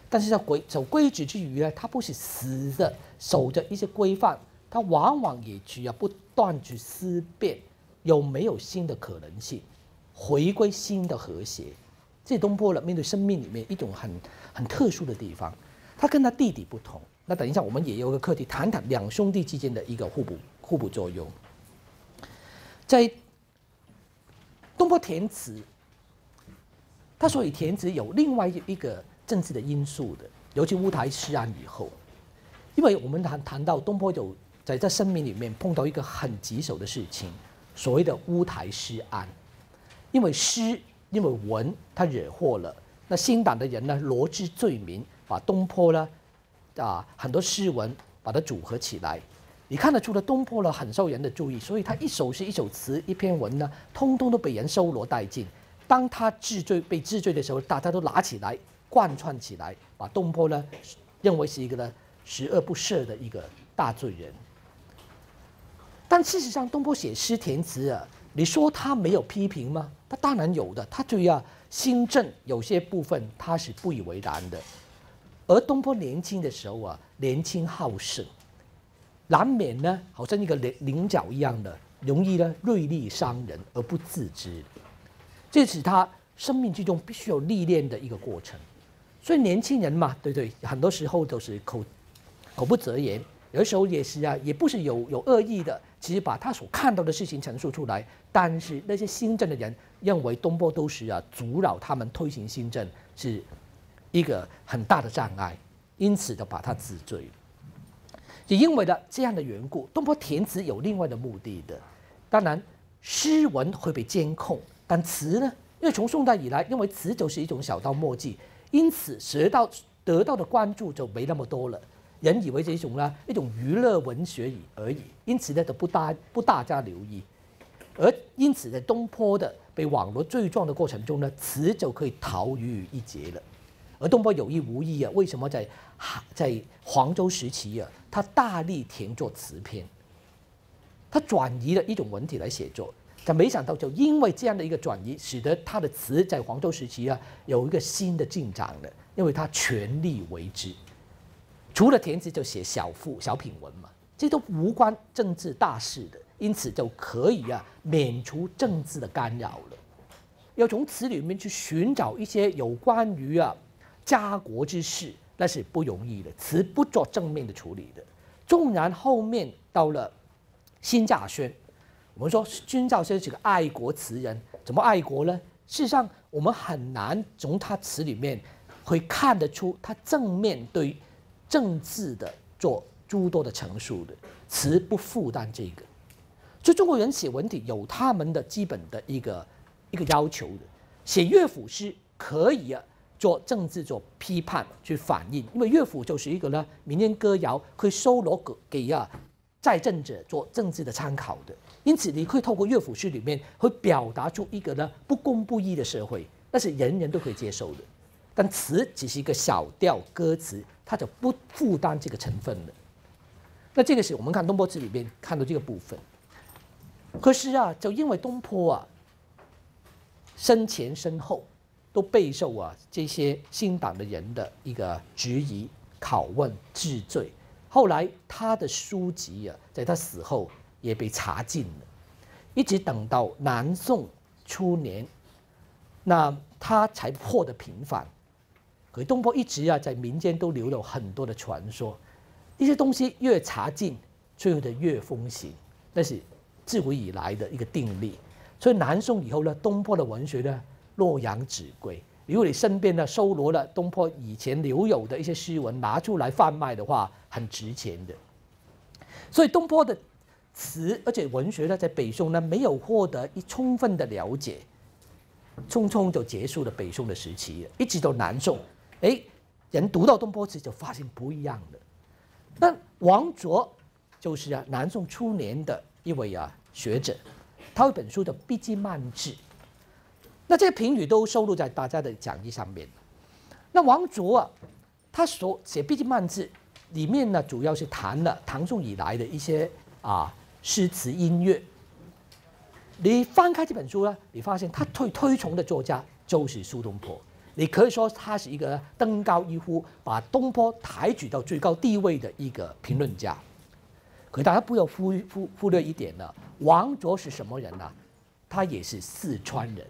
但是在守规矩之余呢，他不是死的守着一些规范，他往往也需要不断去思辨有没有新的可能性，回归新的和谐。这是东坡了面对生命里面一种很特殊的地方，他跟他弟弟不同。那等一下我们也有个课题，谈谈两兄弟之间的一个互补作用。在东坡填词，他所以填词有另外一个政治的因素的，尤其乌台诗案以后，因为我们谈到东坡有在这生命里面碰到一个很棘手的事情，所谓的乌台诗案，因为诗因为文他惹祸了，那新党的人呢罗织罪名，把东坡呢很多诗文把它组合起来，你看得出了东坡呢很受人的注意，所以他一首诗一首词一篇文呢，通通都被人收罗殆尽。当他被治罪的时候，大家都拿起来贯穿起来，把东坡呢认为是一个呢十恶不赦的一个大罪人。但事实上，东坡写诗填词啊，你说他没有批评吗？他当然有的，他对新政有些部分他是不以为然的。而东坡年轻的时候啊，年轻好胜，难免呢好像一个菱角一样的，容易呢锐利伤人而不自知。这是他生命之中必须有历练的一个过程。所以年轻人嘛，对，很多时候都是口不择言，有的时候也是也不是有恶意的，其实把他所看到的事情陈述出来。但是那些新政的人认为东坡都是阻扰他们推行新政，是一个很大的障碍，因此就把他治罪了。也因为这样的缘故，东坡填词有另外的目的的。当然，诗文会被监控，但词呢？因为从宋代以来，因为词就是一种小道末技，因此得到的关注就没那么多了。人以为这一种娱乐文学而已，因此呢就不大加留意。而因此，在东坡的被网罗罪状的过程中呢，词就可以逃于一劫了。而东坡有意无意为什么在黄州时期他大力填作词篇，他转移了一种文体来写作。但没想到，就因为这样的一个转移，使得他的词在黄州时期有一个新的进展了，因为他全力为之。除了填词，就写小赋、小品文嘛，这都无关政治大事的，因此就可以免除政治的干扰了。要从词里面去寻找一些有关于家国之事，那是不容易的，词不做正面的处理的。纵然后面到了辛稼轩，我们说辛稼轩是个爱国词人，怎么爱国呢？事实上，我们很难从他词里面会看得出他正面对政治的做诸多的陈述的，词不负担这个。所以中国人写文体有他们的基本的一个要求的，写乐府诗可以做政治做批判去反映，因为乐府就是一个民间歌谣，可以收罗给在政者做政治的参考的。因此，你可以透过乐府诗里面会表达出一个不公不义的社会，那是人人都可以接受的。但词只是一个小调歌词，它就不负担这个成分了。那这个是我们看东坡词里面看到这个部分。可是就因为东坡生前身后都备受这些新党的人的一个质疑、拷问、治罪。后来他的书籍在他死后也被查禁了，一直等到南宋初年，那他才获得平反。可东坡一直在民间都留有很多的传说，一些东西越查禁，最后的越风行，那是自古以来的一个定律。所以南宋以后呢，东坡的文学呢洛阳纸贵。如果你身边收罗了东坡以前留有的一些诗文拿出来贩卖的话，很值钱的。所以东坡的词而且文学在北宋没有获得充分的了解，匆匆就结束了北宋的时期，一直到南宋，人读到东坡词就发现不一样的。那王卓就是南宋初年的一位学者，他有一本书叫《笔记漫志》。那这些评语都收录在大家的讲义上面。那王卓他所写《笔记漫志》里面呢，主要是谈了唐宋以来的一些诗词音乐。你翻开这本书呢，你发现他推崇的作家就是苏东坡， 你可以说他是一个登高一呼，把东坡抬举到最高地位的一个评论家。可大家不要忽略一点了，王卓是什么人呢？他也是四川人。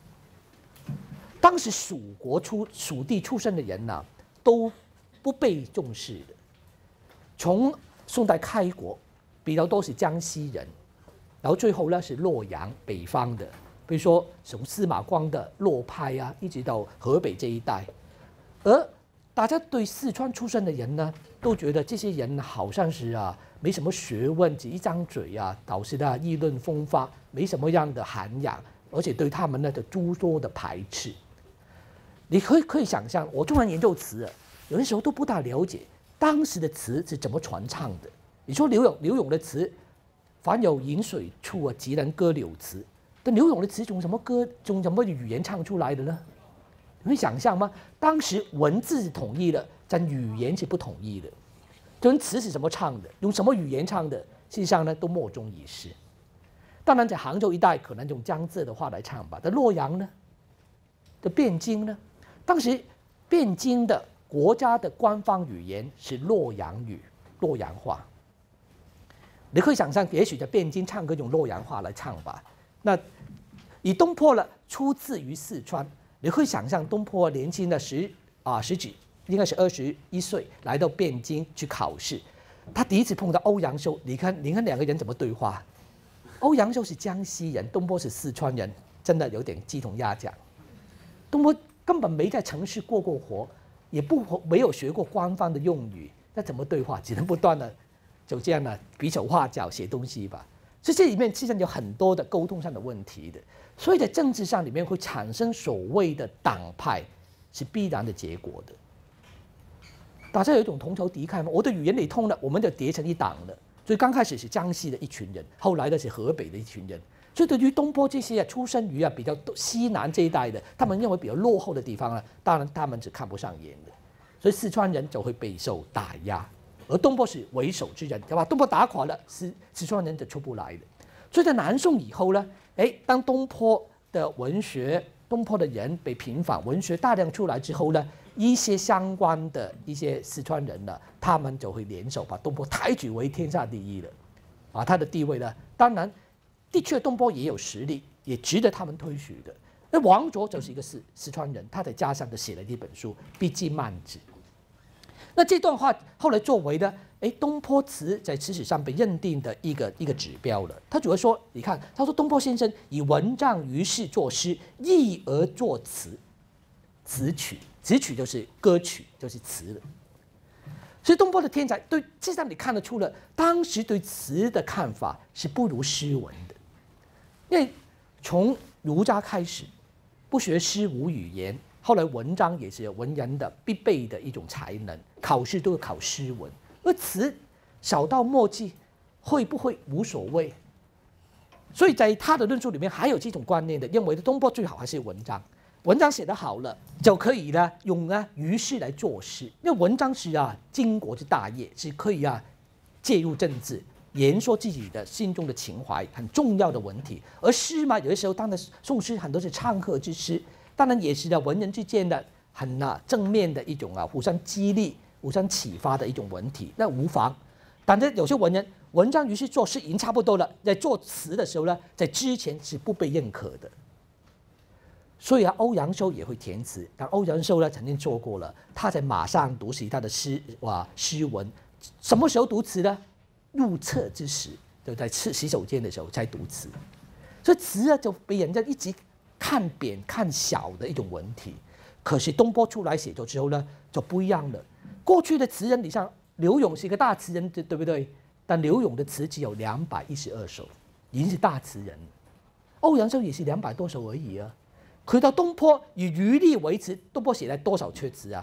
当时蜀地出身的人呢，都不被重视的。从宋代开国，比较多是江西人，然后最后呢是洛阳北方的。比如说从司马光的洛派啊，一直到河北这一带，而大家对四川出身的人呢，都觉得这些人好像是没什么学问，只一张嘴导致的议论纷发，没什么样的涵养，而且对他们呢的诸多的排斥。你可以想象，我纵然研究词，有的时候都不大了解当时的词是怎么传唱的。你说柳永的词，凡有饮水处即能歌柳词。但柳永的词从什么语言唱出来的呢？你会想象吗？当时文字是统一的，但语言是不统一的。这种词是怎么唱的，用什么语言唱的，事实上呢都莫衷一是。当然，在杭州一带可能用江浙的话来唱吧。在洛阳呢，的汴京呢，当时汴京的国家的官方语言是洛阳语，洛阳话。你可以想象，也许在汴京唱歌用洛阳话来唱吧。那以东坡呢，出自于四川，你会想象东坡年轻的十几，应该是21岁，来到汴京去考试。他第一次碰到欧阳修，你看两个人怎么对话？欧阳修是江西人，东坡是四川人，真的有点鸡同鸭讲。东坡根本没在城市过活，也没有学过官方的用语，那怎么对话？只能不断的就这样呢，比手画脚写东西吧。所以这里面其实有很多的沟通上的问题的，所以在政治上里面会产生所谓的党派，是必然的结果的。大家有一种同仇敌忾吗？我的语言里通了，我们就叠成一党了。所以刚开始是江西的一群人，后来的是河北的一群人。所以对于东坡这些出身于比较西南这一带的，他们认为比较落后的地方呢，当然他们是看不上眼的。所以四川人就会备受打压。而东坡是为首之人，把东坡打垮了，四川人就出不来的。所以在南宋以后呢，当东坡的文学、东坡的人被平反，文学大量出来之后呢，一些相关的一些四川人呢，他们就会联手把东坡抬举为天下第一了。他的地位呢，当然的确东坡也有实力，也值得他们推许的。那王卓就是一个四川人，他在家乡就写了一本书《笔记漫志》。那这段话后来作为呢，东坡词在词史上被认定的一个指标了。他主要说，你看，他说东坡先生以文章于世作诗，意而作词，词曲就是歌曲，就是词了。所以东坡的天才，对，实际上你看得出了，当时对词的看法是不如诗文的，因为从儒家开始，不学诗无语言。后来文章也是文人的必备的一种才能，考试都要考诗文，而词小道末技会不会无所谓。所以在他的论述里面还有这种观念的，认为东坡最好还是文章，文章写得好了就可以呢用于诗来作诗，因为文章是经国之大业，是可以介入政治，言说自己的心中的情怀，很重要的文体。而诗嘛，有的时候当然宋诗很多是唱和之诗。当然也是文人之间的很正面的一种互相激励、互相启发的一种文体，那无妨。但是有些文人文章于是作诗已经差不多了，在作词的时候呢，在之前是不被认可的。所以欧阳修也会填词，但欧阳修呢曾经说过了，他在马上读习他的诗文，什么时候读词呢？入厕之时，就在洗手间的时候才读词。所以词呢就被人家一直看扁看小的一种文体，可是东坡出来写作之后呢，就不一样了。过去的词人，你像柳永是一个大词人，对不对？但柳永的词只有212首，已经是大词人了。欧阳修也是200多首而已啊。可到东坡以余力为词，东坡写了多少阙词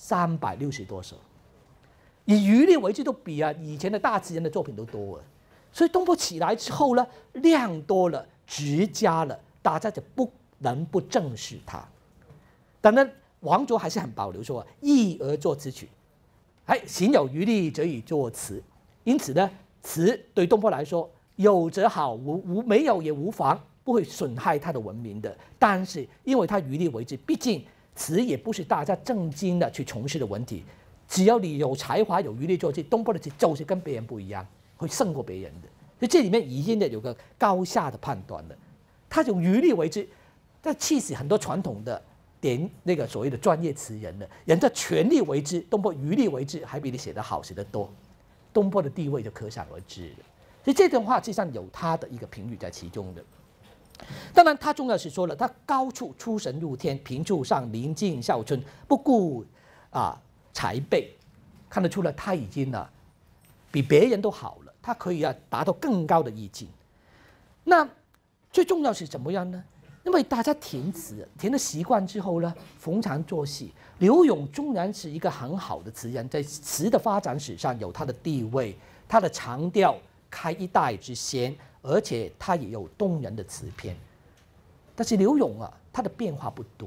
360多首，以余力为词都比以前的大词人的作品都多了。所以东坡起来之后呢，量多了，质佳了，大家就不能不正视他。当然，王卓还是很保留说，意而作词曲，行有余力则以作词。因此呢，词对东坡来说，有则好，没有也无妨，不会损害他的文明的。但是因为他余力为之，毕竟词也不是大家正经的去从事的文体。只要你有才华、有余力做这东坡的词，就是跟别人不一样，会胜过别人的。所以这里面已经有个高下的判断了。他用余力为之，但气死很多传统的那个所谓的专业词人的人的全力为之，东坡余力为之，还比你写得好、写得多，东坡的地位就可想而知了。所以这段话实际上有他的一个评语在其中的。当然，他重要是说了，他高处出神入天，平处上临近笑春，不顾才备，看得出来他已经比别人都好了，他可以达到更高的意境。那最重要是怎么样呢？因为大家填词填的习惯之后呢，逢场作戏。柳永终然是一个很好的词人，在词的发展史上有他的地位，他的长调开一代之先，而且他也有动人的词篇。但是柳永他的变化不多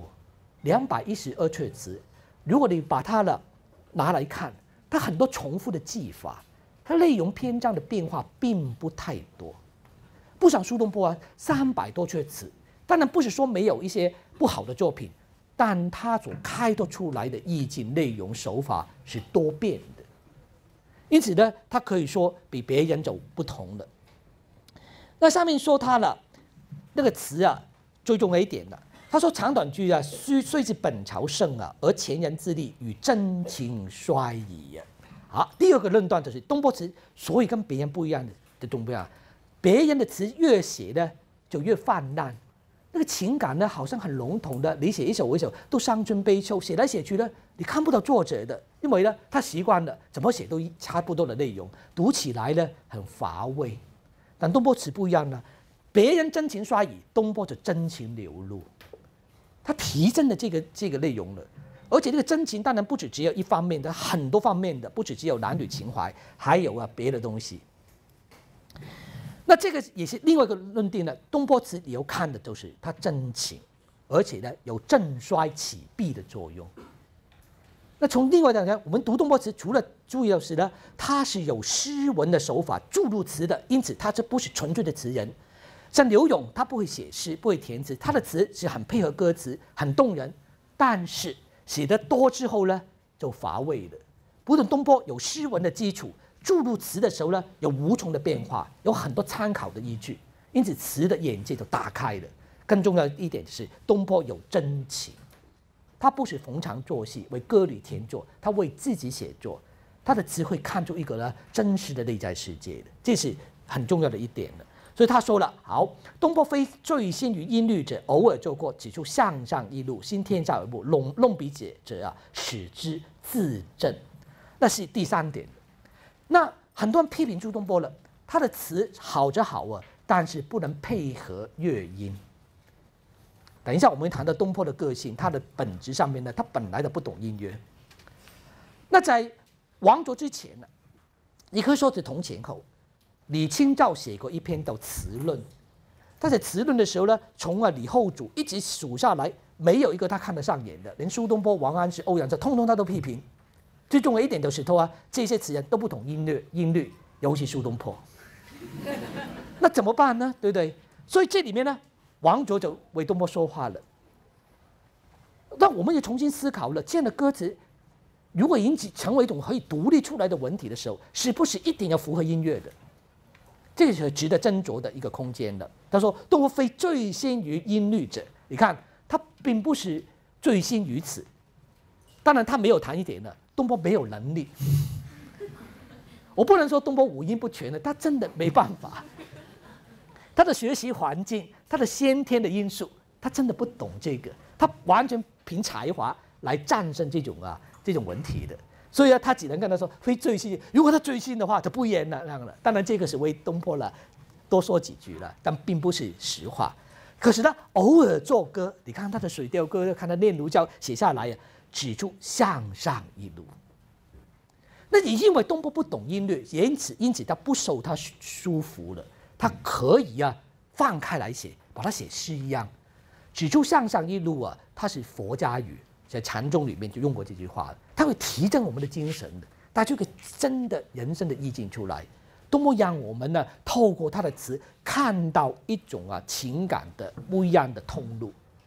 ，212阙词，如果你把它拿来看，它很多重复的技法，它内容篇章的变化并不太多。不像苏东坡300多阙词，当然不是说没有一些不好的作品，但他所开拓出来的意境、内容、手法是多变的，因此呢，他可以说比别人就不同了。那下面说他那个词最重要一点了。他说长短句虽是本朝盛而前人之力与真情衰矣。好，第二个论断就是东坡词所以跟别人不一样的东西别人的词越写呢就越泛滥，那个情感呢好像很笼统的，你写一首我一首都伤春悲秋，写来写去呢你看不到作者的，因为呢他习惯了怎么写都差不多的内容，读起来呢很乏味。但东坡词不一样呢，别人真情衰矣，东坡就真情流露。他提升了这个内容了，而且这个真情当然不只有一方面的，很多方面的，不只有男女情怀，还有别的东西。那这个也是另外一个论定呢。东坡词你要看的就是它真情，而且呢有振衰起弊的作用。那从另外讲呢，我们读东坡词除了注意到是呢，它是有诗文的手法注入词的，因此它这不是纯粹的词人。像柳永，他不会写诗，不会填词，他的词是很配合歌词，很动人，但是写得多之后呢，就乏味了。不论东坡有诗文的基础，注入词的时候呢，有无穷的变化，有很多参考的依据，因此词的眼界就打开了。更重要的一点是，东坡有真情，他不是逢场作戏，为歌里填作，他为自己写作，他的词会看出一个真实的内在世界的，这是很重要的一点了。所以他说了，好，东坡非醉心于音律者，偶尔做过，指出向上一路，新天下为目，弄笔者使之自正。那是第三点。那很多人批评苏东坡了，他的词好则好但是不能配合乐音。等一下我们会谈到东坡的个性，他的本质上面呢，他本来的不懂音乐。那在王卓之前呢，你可以说是同前后。李清照写过一篇叫《词论》，他在词论的时候呢，从李后主一直数下来，没有一个他看得上眼的，连苏东坡、王安石、欧阳修，通通他都批评。最重要一点就是说这些词人都不懂音律，尤其苏东坡。那怎么办呢？对不对？所以这里面呢，王卓就为东坡说话了。那我们也重新思考了，这样的歌词如果成为一种可以独立出来的文体的时候，是不是一定要符合音乐的？这个是值得斟酌的一个空间的。他说：“东坡非醉心于音律者，你看他并不是醉心于此。当然，他没有谈一点呢，东坡没有能力。我不能说东坡五音不全的，他真的没办法。他的学习环境，他的先天的因素，他真的不懂这个，他完全凭才华来战胜这种文体的。”所以他只能跟他说非醉心，如果他醉心的话就不一样了。当然这个是为东坡多说几句了，但并不是实话。可是呢，偶尔作歌，你看他的《水调歌》，看他《念奴娇》写下来指出向上一路。那也因为东坡不懂音律，因此他不受他束缚了，他可以放开来写，把它写诗一样，指出向上一路它是佛家语。在禅宗里面就用过这句话了，它会提振我们的精神的，它就可以真的人生的意境出来。东坡让我们呢，透过他的词看到一种情感的不一样的通路。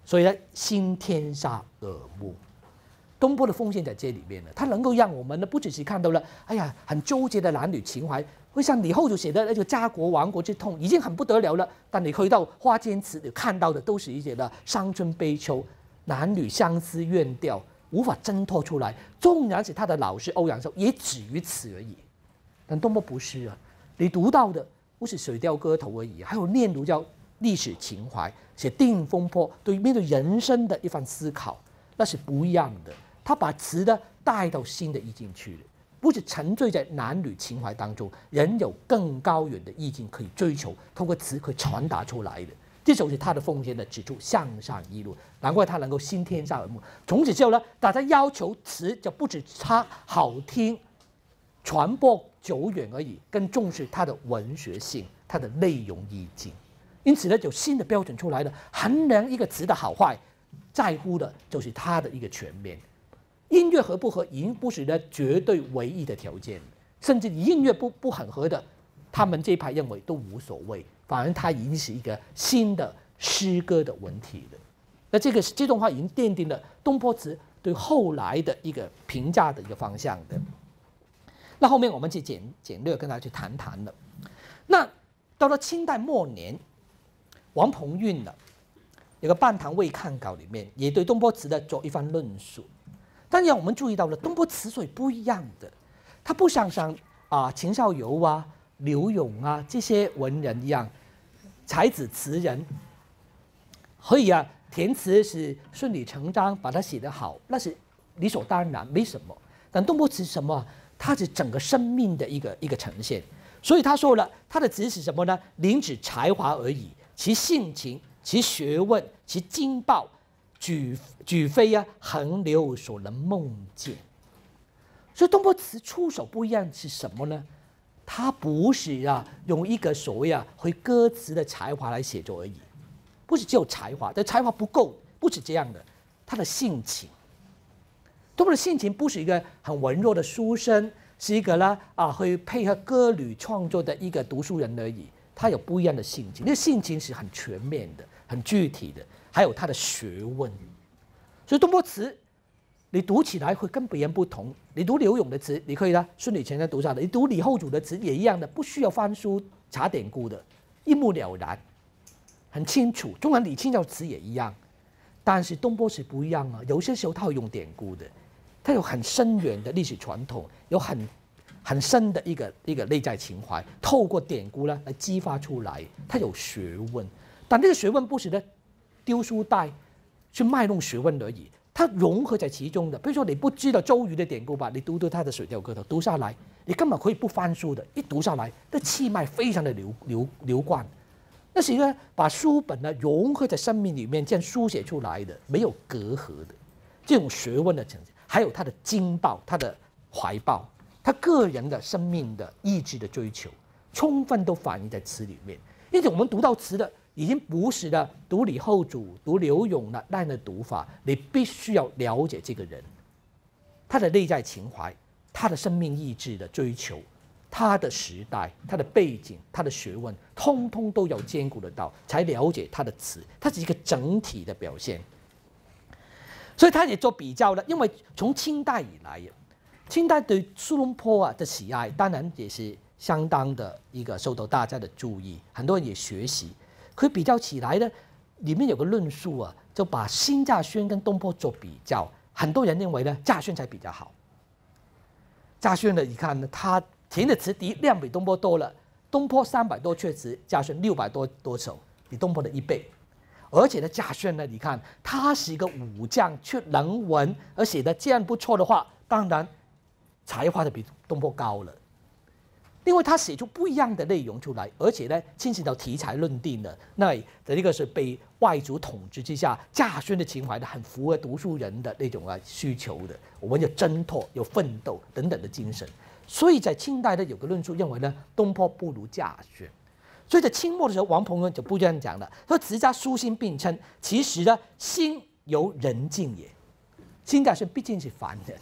所以呢，心天下耳目。东坡的奉献在这里面呢，他能够让我们呢，不只是看到了，哎呀，很纠结的男女情怀，会像李后主写的那个家国亡国之痛，已经很不得了了。但你回到花间词，你看到的都是一些的伤春悲秋、男女相思怨调，无法挣脱出来。纵然是他的老师欧阳修，也止于此而已。但东坡不是啊，你读到的不是《水调歌头》而已，还有念儒叫历史情怀，写定风波，对面对人生的一番思考，那是不一样的。他把词呢带到新的意境去了，不是沉醉在男女情怀当中，人有更高远的意境可以追求，透过词可以传达出来的。这就是他的奉献的指出向上一路，难怪他能够心天下耳目。从此之后呢，大家要求词就不止它好听、传播久远而已，更重视它的文学性、它的内容意境。因此呢，有新的标准出来了，衡量一个词的好坏，在乎的就是它的一个全面。音乐合不合已经不是呢绝对唯一的条件，甚至音乐不很合的，他们这一派认为都无所谓，反而它已经是一个新的诗歌的文体了。那这段话已经奠定了东坡词对后来的一个评价的一个方向的。那后面我们就简略跟大家去谈谈了。那到了清代末年，王鹏运呢有个《半堂未看稿》里面也对东坡词的做一番论述。但让我们注意到了，东坡词水不一样的，他不像秦少游啊、柳永啊这些文人一样，才子词人，可以填词是顺理成章，把它写得好，那是理所当然，没什么。但东坡词是什么？它是整个生命的一个呈现。所以他说了，他的词是什么呢？仅指才华而已，其性情、其学问、其经报。举非横流所能梦见。所以东坡词出手不一样是什么呢？他不是用一个所谓会歌词的才华来写作而已，不是只有才华，但才华不够，不是这样的。他的性情，东坡的性情不是一个很文弱的书生，是一个会配合歌旅创作的一个读书人而已。他有不一样的性情，那个性情是很全面的、很具体的。还有他的学问，所以东坡词你读起来会跟别人不同。你读柳永的词，你可以顺理成章读下来；你读李后主的词也一样的，不需要翻书查典故的，一目了然，很清楚。纵然李清照词也一样，但是东坡词不一样啊。有些时候他会用典故的，他有很深远的历史传统，有很深的一个内在情怀，透过典故呢来激发出来。他有学问，但这个学问不是丢书袋去卖弄学问而已，它融合在其中的。比如说，你不知道周瑜的典故吧，你读他的《水调歌头》，读下来，你根本可以不翻书的，一读下来，这气脉非常的流贯。那是一个把书本呢融合在生命里面，这样书写出来的，没有隔阂的这种学问的呈现，还有他的经报、他的怀抱、他个人的生命的意志的追求，充分都反映在词里面。因此，我们读到词的。已经不是读李后主、读柳永那样的读法，你必须要了解这个人，他的内在情怀、他的生命意志的追求、他的时代、他的背景、他的学问，通通都要兼顾得到，才了解他的词。它是一个整体的表现。所以他也做比较了，因为从清代以来，清代对苏东坡的喜爱，当然也是相当的一个受到大家的注意，很多人也学习。可以比较起来呢，里面有个论述就把辛稼轩跟东坡做比较。很多人认为呢，稼轩才比较好。稼轩呢，你看呢，他填的词量比东坡多了，东坡300多阙词，稼轩600多首，比东坡的1倍。而且呢，稼轩呢，你看他是一个武将，却能文，而写的这样不错的话，当然才华的比东坡高了。因为他写出不一样的内容出来，而且呢，牵涉到题材论定的，那这个是被外族统治之下，稼轩的情怀呢，很符合读书人的那种需求的。我们有挣脱、有奋斗等等的精神。所以在清代呢，有个论述认为呢，东坡不如稼轩。所以在清末的时候，王鹏呢就不这样讲了，说词家书心并称，其实呢，心由人境也。辛稼轩毕竟是凡人。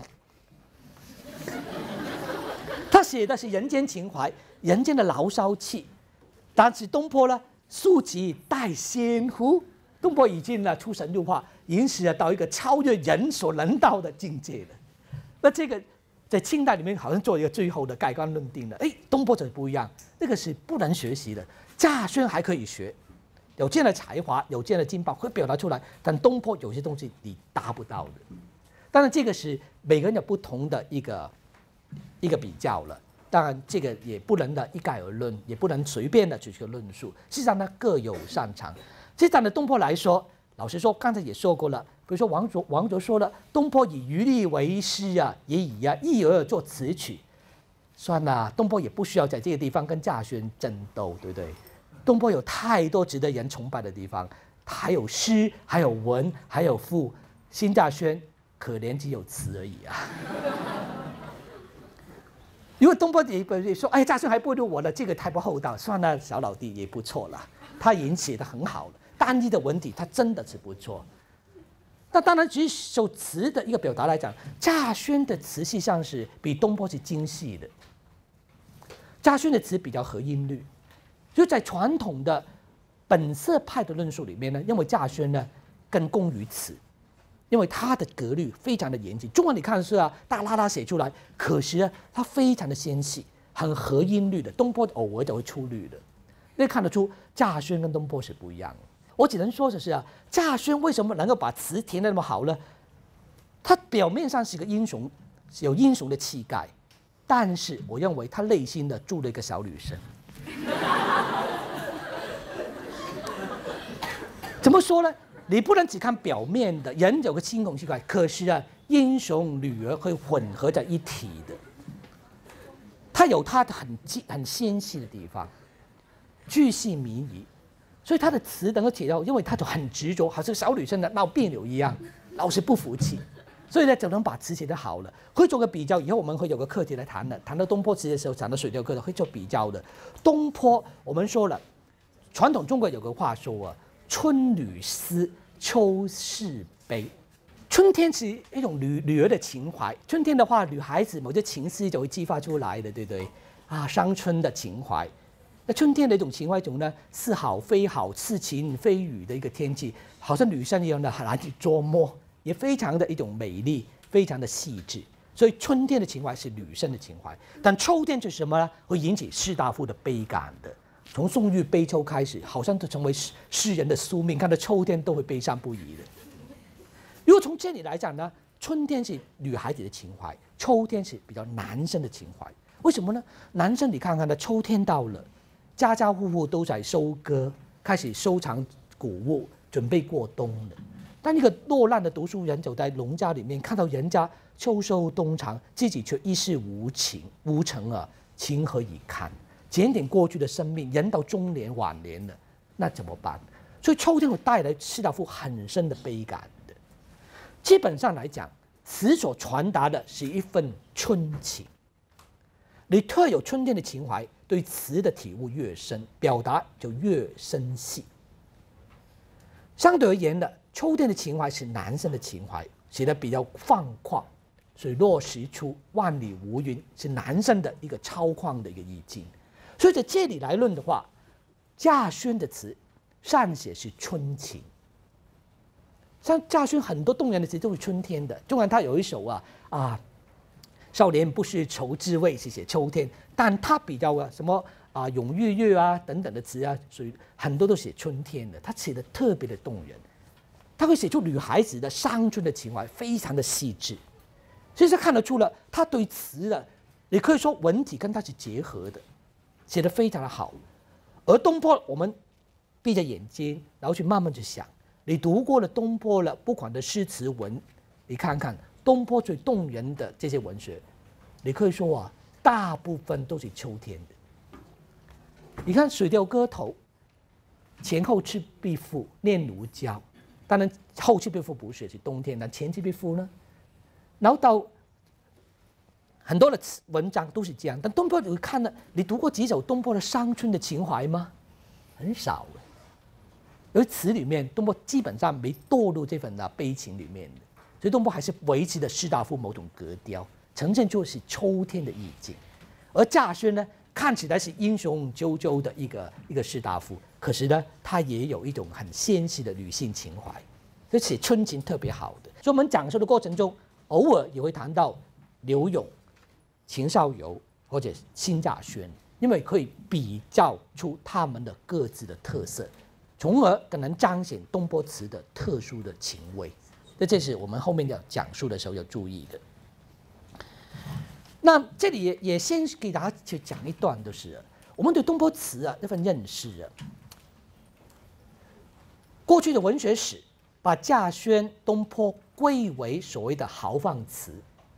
他写的是人间情怀，人间的牢骚气，但是东坡呢，素极带仙乎， 东坡已经呢出神入化，已经是到一个超越人所能到的境界了。那这个在清代里面好像做一个最后的盖棺论定了。东坡就不一样，那个是不能学习的。稼轩还可以学，有这样的才华，有这样的劲爆，会表达出来。但东坡有些东西你达不到的。当然，这个是每个人有不同的一个比较了。当然，这个也不能的一概而论，也不能随便的去论述。事实上呢，各有擅长。这站的东坡来说，老实说，刚才也说过了。比如说王卓说了，东坡以余力为师啊，也以意而作词曲。算了，东坡也不需要在这个地方跟稼轩争斗，对不对？东坡有太多值得人崇拜的地方，还有诗，还有文，还有赋。新稼轩可怜只有词而已啊。因为东坡也说，稼轩还不如我了，这个太不厚道。算了，小老弟也不错了，他已经写得很好了，单一的文体他真的是不错。那当然，只是就词的一个表达来讲，稼轩的词系上是比东坡是精细的。稼轩的词比较合音律，就在传统的本色派的论述里面呢，认为稼轩呢更功于词，因为他的格律非常的严谨。中文你看是大拉拉写出来，可是呢，它非常的纤细，很合音律的。东坡偶尔就会出律的，那看得出稼轩跟东坡是不一样的。我只能说的是稼轩为什么能够把词填得那么好呢？他表面上是个英雄，有英雄的气概，但是我认为他内心的住了一个小女生。怎么说呢？你不能只看表面的，人有个惊恐气概，可是英雄女儿会混合在一体的。他有他的很纤细的地方，巨细靡遗。所以他的词能够写到，因为他就很执着，好像小女生的闹别扭一样，老是不服气，所以呢就能把词写得好了。会做个比较，以后我们会有个课题来谈的。谈到东坡词的时候，讲到水调歌的会做比较的。东坡我们说了，传统中国有个话说春女思，秋事悲。春天是一种女儿的情怀，春天的话，女孩子某些情思就会激发出来的，对不对？伤春的情怀。那春天的一种情怀，一种呢似好非好、似晴非雨的一个天气，好像女生一样的很难去捉摸，也非常的一种美丽，非常的细致。所以春天的情怀是女生的情怀，但秋天是什么呢？会引起士大夫的悲感的。从宋玉悲秋开始，好像就成为诗人的宿命，看到秋天都会悲伤不已的。如果从这里来讲呢，春天是女孩子的情怀，秋天是比较男生的情怀。为什么呢？男生你看看呢，秋天到了。家家户户都在收割，开始收藏谷物，准备过冬了。但一个落难的读书人走在农家里面，看到人家秋收冬藏，自己却一事无成情何以堪？检点过去的生命，人到中年晚年了，那怎么办？所以秋天会带来士大夫很深的悲感的。基本上来讲，词所传达的是一份春情。你特有春天的情怀，对词的体悟越深，表达就越深细。相对而言的，秋天的情怀是男生的情怀，写的比较放旷，水落石出，万里无云，是男生的一个超旷的一个意境。所以在这里来论的话，稼轩的词善写是春情。像稼轩很多动人的词都是春天的，纵然他有一首少年不识愁滋味是写秋天，但他比较什么咏月月等等的词属于很多都写春天的，他写的特别的动人，他会写出女孩子的伤春的情怀，非常的细致，所以他看得出了他对词的，也可以说文体跟他是结合的，写得非常的好。而东坡，我们闭着眼睛，然后去慢慢去想，你读过了东坡了，不管的诗词文，你看看。东坡最动人的这些文学，你可以说大部分都是秋天的。你看《水调歌头》，前后赤壁赋、念奴娇，当然后赤壁赋不是冬天，但前赤壁赋呢，然后到很多的文章都是这样。但东坡你看了，你读过几首东坡的伤春的情怀吗？很少。而词里面，东坡基本上没堕入这份悲情里面的。所以东坡还是维持了士大夫某种格调，呈现就是秋天的意境。而稼轩呢，看起来是英雄赳赳的一个士大夫， 可是呢，他也有一种很纤细的女性情怀，而且春情特别好的。所以我们讲述的过程中，偶尔也会谈到柳永、秦少游或者辛稼轩，因为可以比较出他们的各自的特色，从而更能彰显东坡词的特殊的情味。这是我们后面要讲述的时候要注意的。那这里也先给大家去讲一段，就是我们对东坡词这份认识过去的文学史把稼轩、东坡归为所谓的豪放词，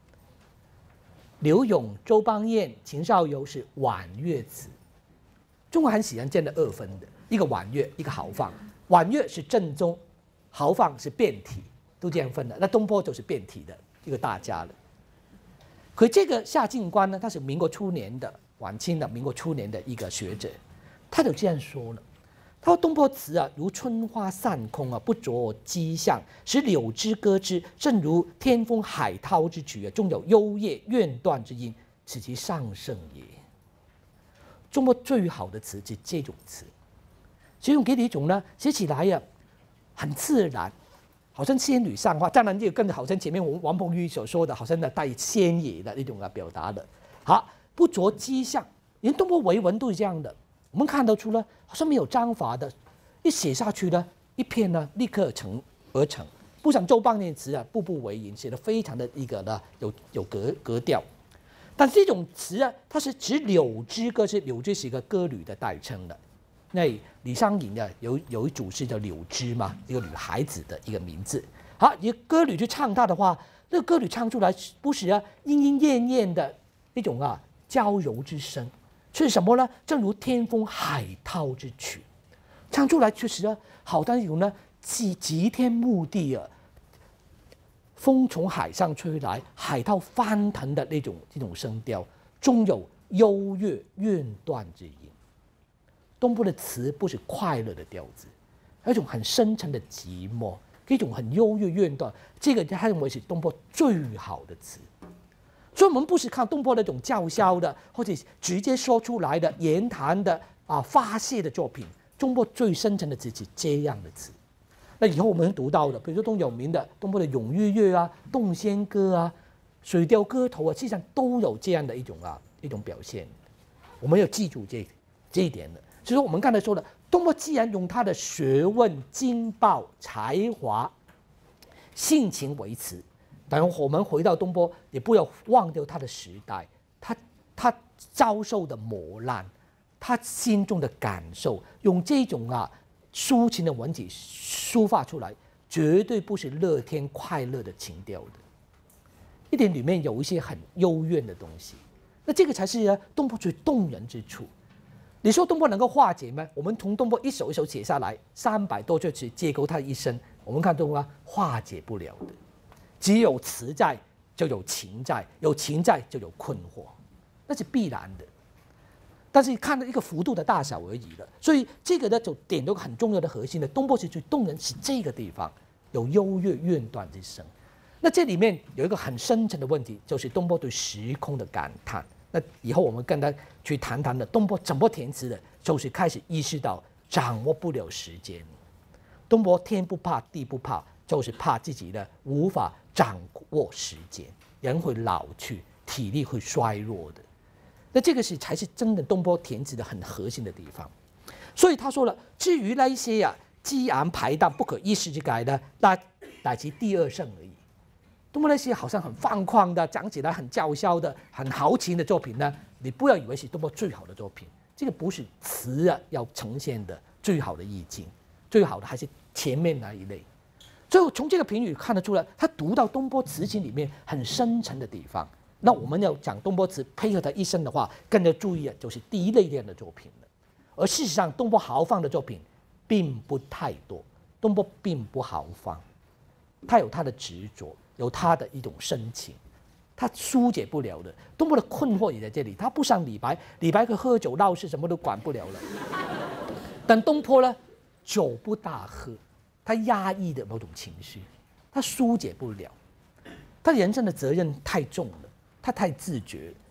柳永、周邦彦、秦少游是婉约词。中国很喜欢这样的二分的，一个婉约，一个豪放。婉约是正宗，豪放是变体，都这样分的。那东坡就是变体的一个大家了。可这个夏进观呢，他是民国初年的晚清的民国初年的一个学者，他就这样说了。他说东坡词如春花散空不着迹象，使柳枝歌之，正如天风海涛之曲中有幽咽怨断之音，此其上圣也。中国最好的词是这种词，所以给你一种呢，写起来很自然，好像仙女散花。当然，这个更好像前面王鹏玉所说的，好像带仙野的那种表达的。好，不着迹象，连东坡为文都是这样的。我们看得出呢，好像没有章法的，一写下去呢，一篇呢立刻而成。不像周邦彦词步步为营，写得非常的一个呢有格调。但这种词它是指柳枝歌，是柳枝是一个歌女的代称的。那李商隐有一组是叫柳枝嘛，一个女孩子的一个名字。好，以歌女去唱她的话，那个歌女唱出来不是莺莺燕燕的一种娇柔之声，是什么呢？正如天风海涛之曲，唱出来确实好像一种极天幕地风从海上吹来，海涛翻腾的这种声调，中有幽怨怨断之音。东坡的词不是快乐的调子，有一种很深沉的寂寞，一种很幽怨怨断。这个他认为是东坡最好的词。所以我们不是看东坡那种叫嚣的，或者直接说出来的言谈的发泄的作品。东坡最深沉的词是这样的词。那以后我们读到的，比如说东有名的东坡的《咏玉乐》洞仙歌》《水调歌头》实际上都有这样的一种表现。我们要记住这一点的。所以说我们刚才说了，东坡既然用他的学问、经报、才华、性情为词，当然我们回到东坡，也不要忘掉他的时代，他遭受的磨难，他心中的感受，用这种抒情的文体抒发出来，绝对不是乐天快乐的情调的，一点里面有一些很幽怨的东西。那这个才是东坡最动人之处。你说东坡能够化解吗？我们从东坡一首一首写下来，300多句去解构他的一生，我们看东坡化解不了的。只有词在，就有情在，有情在就有困惑，那是必然的。但是看到一个幅度的大小而已了。所以这个呢，就点到个很重要的核心的，东坡是最动人是这个地方有幽怨怨断之声。那这里面有一个很深层的问题，就是东坡对时空的感叹。那以后我们跟他去谈谈的，东坡怎么填词的，就是开始意识到掌握不了时间。东坡天不怕地不怕，就是怕自己的无法掌握时间，人会老去，体力会衰弱的。那这个才是真的东坡填词的很核心的地方。所以他说了，至于那一些激昂排荡不可一世之改呢，乃其第二圣而已。东坡那些好像很放旷的，讲起来很叫嚣的、很豪情的作品呢，你不要以为是东坡最好的作品，这个不是词要呈现的最好的意境，最好的还是前面那一类。所以从这个评语看得出来，他读到东坡词情里面很深沉的地方。那我们要讲东坡词配合他一生的话，更要注意就是第一类这样的作品了。而事实上，东坡豪放的作品并不太多，东坡并不豪放，他有他的执着，有他的一种深情，他疏解不了的。东坡的困惑也在这里，他不像李白，李白可喝酒闹事什么都管不了了，但东坡呢，酒不大喝，他压抑的某种情绪，他疏解不了，他人生的责任太重了。他太自觉，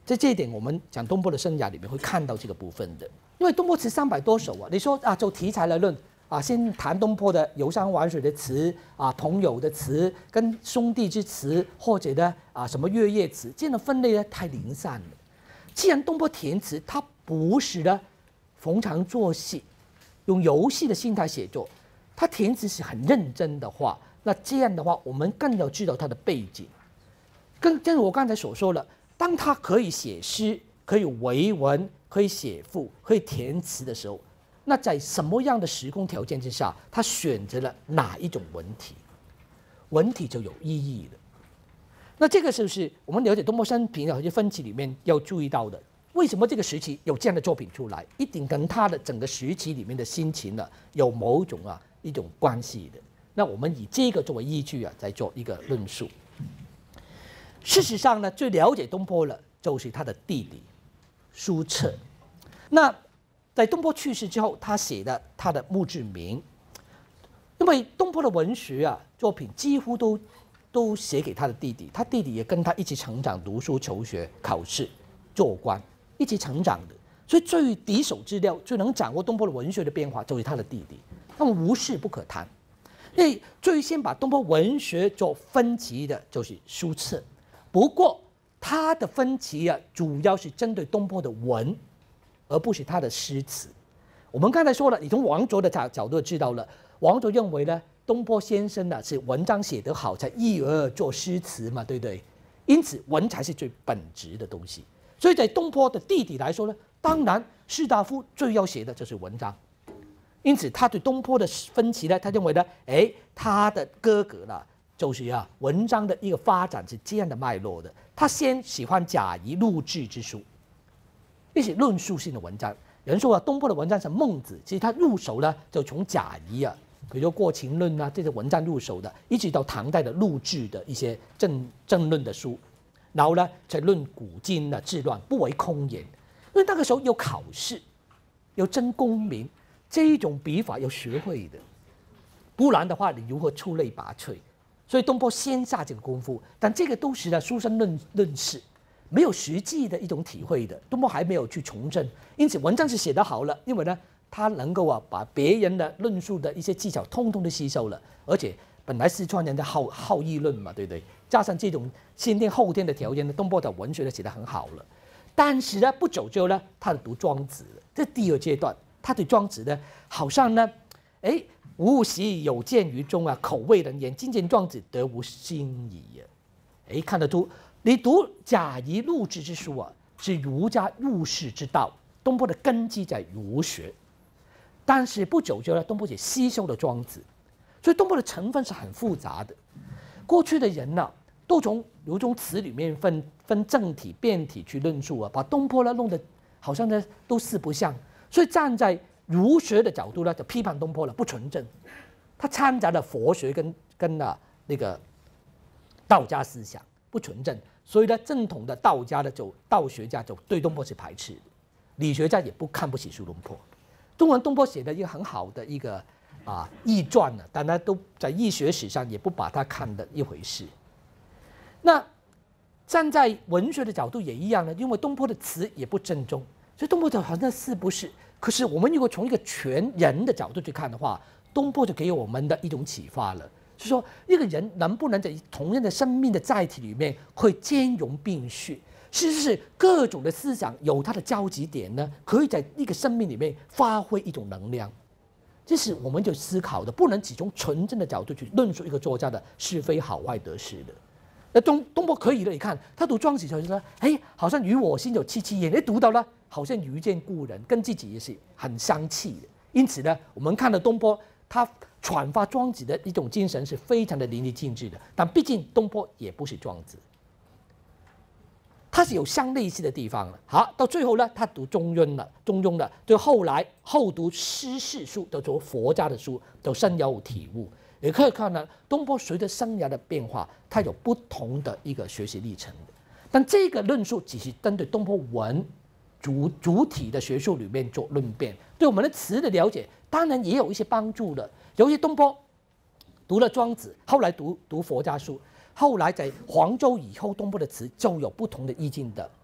在这一点，我们讲东坡的生涯里面会看到这个部分的。因为东坡词300多首啊，你说啊，就题材来论啊，先谈东坡的游山玩水的词啊，朋友的词，跟兄弟之词，或者呢啊什么月夜词，这样的分类呢太零散了。既然东坡填词，他不是呢逢场作戏，用游戏的心态写作，他填词是很认真的话，那这样的话，我们更要知道他的背景。正如我刚才所说了，当他可以写诗，可以为文，可以写赋，可以填词的时候，那在什么样的时空条件之下，他选择了哪一种文体，文体就有意义了。那这个就是我们了解东坡生平的一些分歧里面要注意到的。为什么这个时期有这样的作品出来，一定跟他的整个时期里面的心情呢有某种一种关系的。那我们以这个作为依据再做一个论述。事实上呢，最了解东坡了就是他的弟弟苏辙。那在东坡去世之后，他写的他的墓志铭，因为东坡的文学作品几乎都写给他的弟弟，他弟弟也跟他一起成长，读书求学、考试、做官，一起成长的。所以最第一手资料、最能掌握东坡的文学的变化，就是他的弟弟，他们无事不可谈。因为最先把东坡文学做分级的就是苏辙，不过他的分级主要是针对东坡的文，而不是他的诗词。我们刚才说了，你从王卓的角度知道了，王卓认为呢，东坡先生是文章写得好才易而做诗词嘛，对不对？因此文才是最本质的东西。所以在东坡的弟弟来说呢，当然士大夫最要写的就是文章。因此他对东坡的分歧呢，他认为呢，他的哥哥呢，就是文章的一个发展是这样的脉络的。他先喜欢贾谊录志之书，一些论述性的文章。有人说东坡的文章是孟子，其实他入手呢就从贾谊比如说《过秦论》这些文章入手的，一直到唐代的录志的一些政论的书，然后呢才论古今治乱，不为空言。因为那个时候有考试，有争功名，这一种笔法要学会的，不然的话你如何出类拔萃？所以东坡先下这个功夫，但这个都是书生论事，没有实际的一种体会的。东坡还没有去从政，因此文章是写得好了，因为呢他能够把别人的论述的一些技巧通通都吸收了，而且本来四川人的好议论嘛，对不对？加上这种先天后天的条件呢，东坡的文学呢写得很好了。但是呢，不久之后呢，他读庄子了，这第二阶段，他对庄子呢，好像呢，吾昔有见于中口味人言，今见庄子得无心矣。看得出，你读贾谊录志之书是儒家入世之道，东坡的根基在儒学。但是不久之后呢，东坡也吸收了庄子，所以东坡的成分是很复杂的。过去的人都从儒中词里面分正体、辩体去论述把东坡弄得好像呢都四不像，所以站在儒学的角度呢，就批判东坡了，不纯正。他掺杂了佛学跟那个道家思想，不纯正。所以呢，正统的道学家就对东坡是排斥的，理学家也看不起苏东坡。中文东坡写的一个很好的一个易传但他都在易学史上也不把它看的一回事。那站在文学的角度也一样呢，因为东坡的词也不正宗，所以东坡就好像是不是？可是我们如果从一个全人的角度去看的话，东坡就给我们的一种启发了，就是说一个人能不能在同样的生命的载体里面会兼容并蓄，其实是各种的思想有它的交集点呢，可以在一个生命里面发挥一种能量。这是我们就思考的，不能只从纯正的角度去论述一个作家的是非好坏得失的。那东坡可以的，你看他读庄子就说，好像与我心有戚戚焉，读到了好像遇见故人，跟自己也是很相契的。因此呢，我们看到东坡他传发庄子的一种精神是非常的淋漓尽致的。但毕竟东坡也不是庄子，他是有相类似的地方了。好，到最后呢，他读中庸了，就后读诗事书，都读佛家的书，都深有体悟。也可以看到，东坡随着生涯的变化，他有不同的一个学习历程的。但这个论述只是针对东坡文主体的学术里面做论辩，对我们的词的了解当然也有一些帮助的。尤其东坡读了庄子，后来读佛家书，后来在黄州以后，东坡的词就有不同的意境的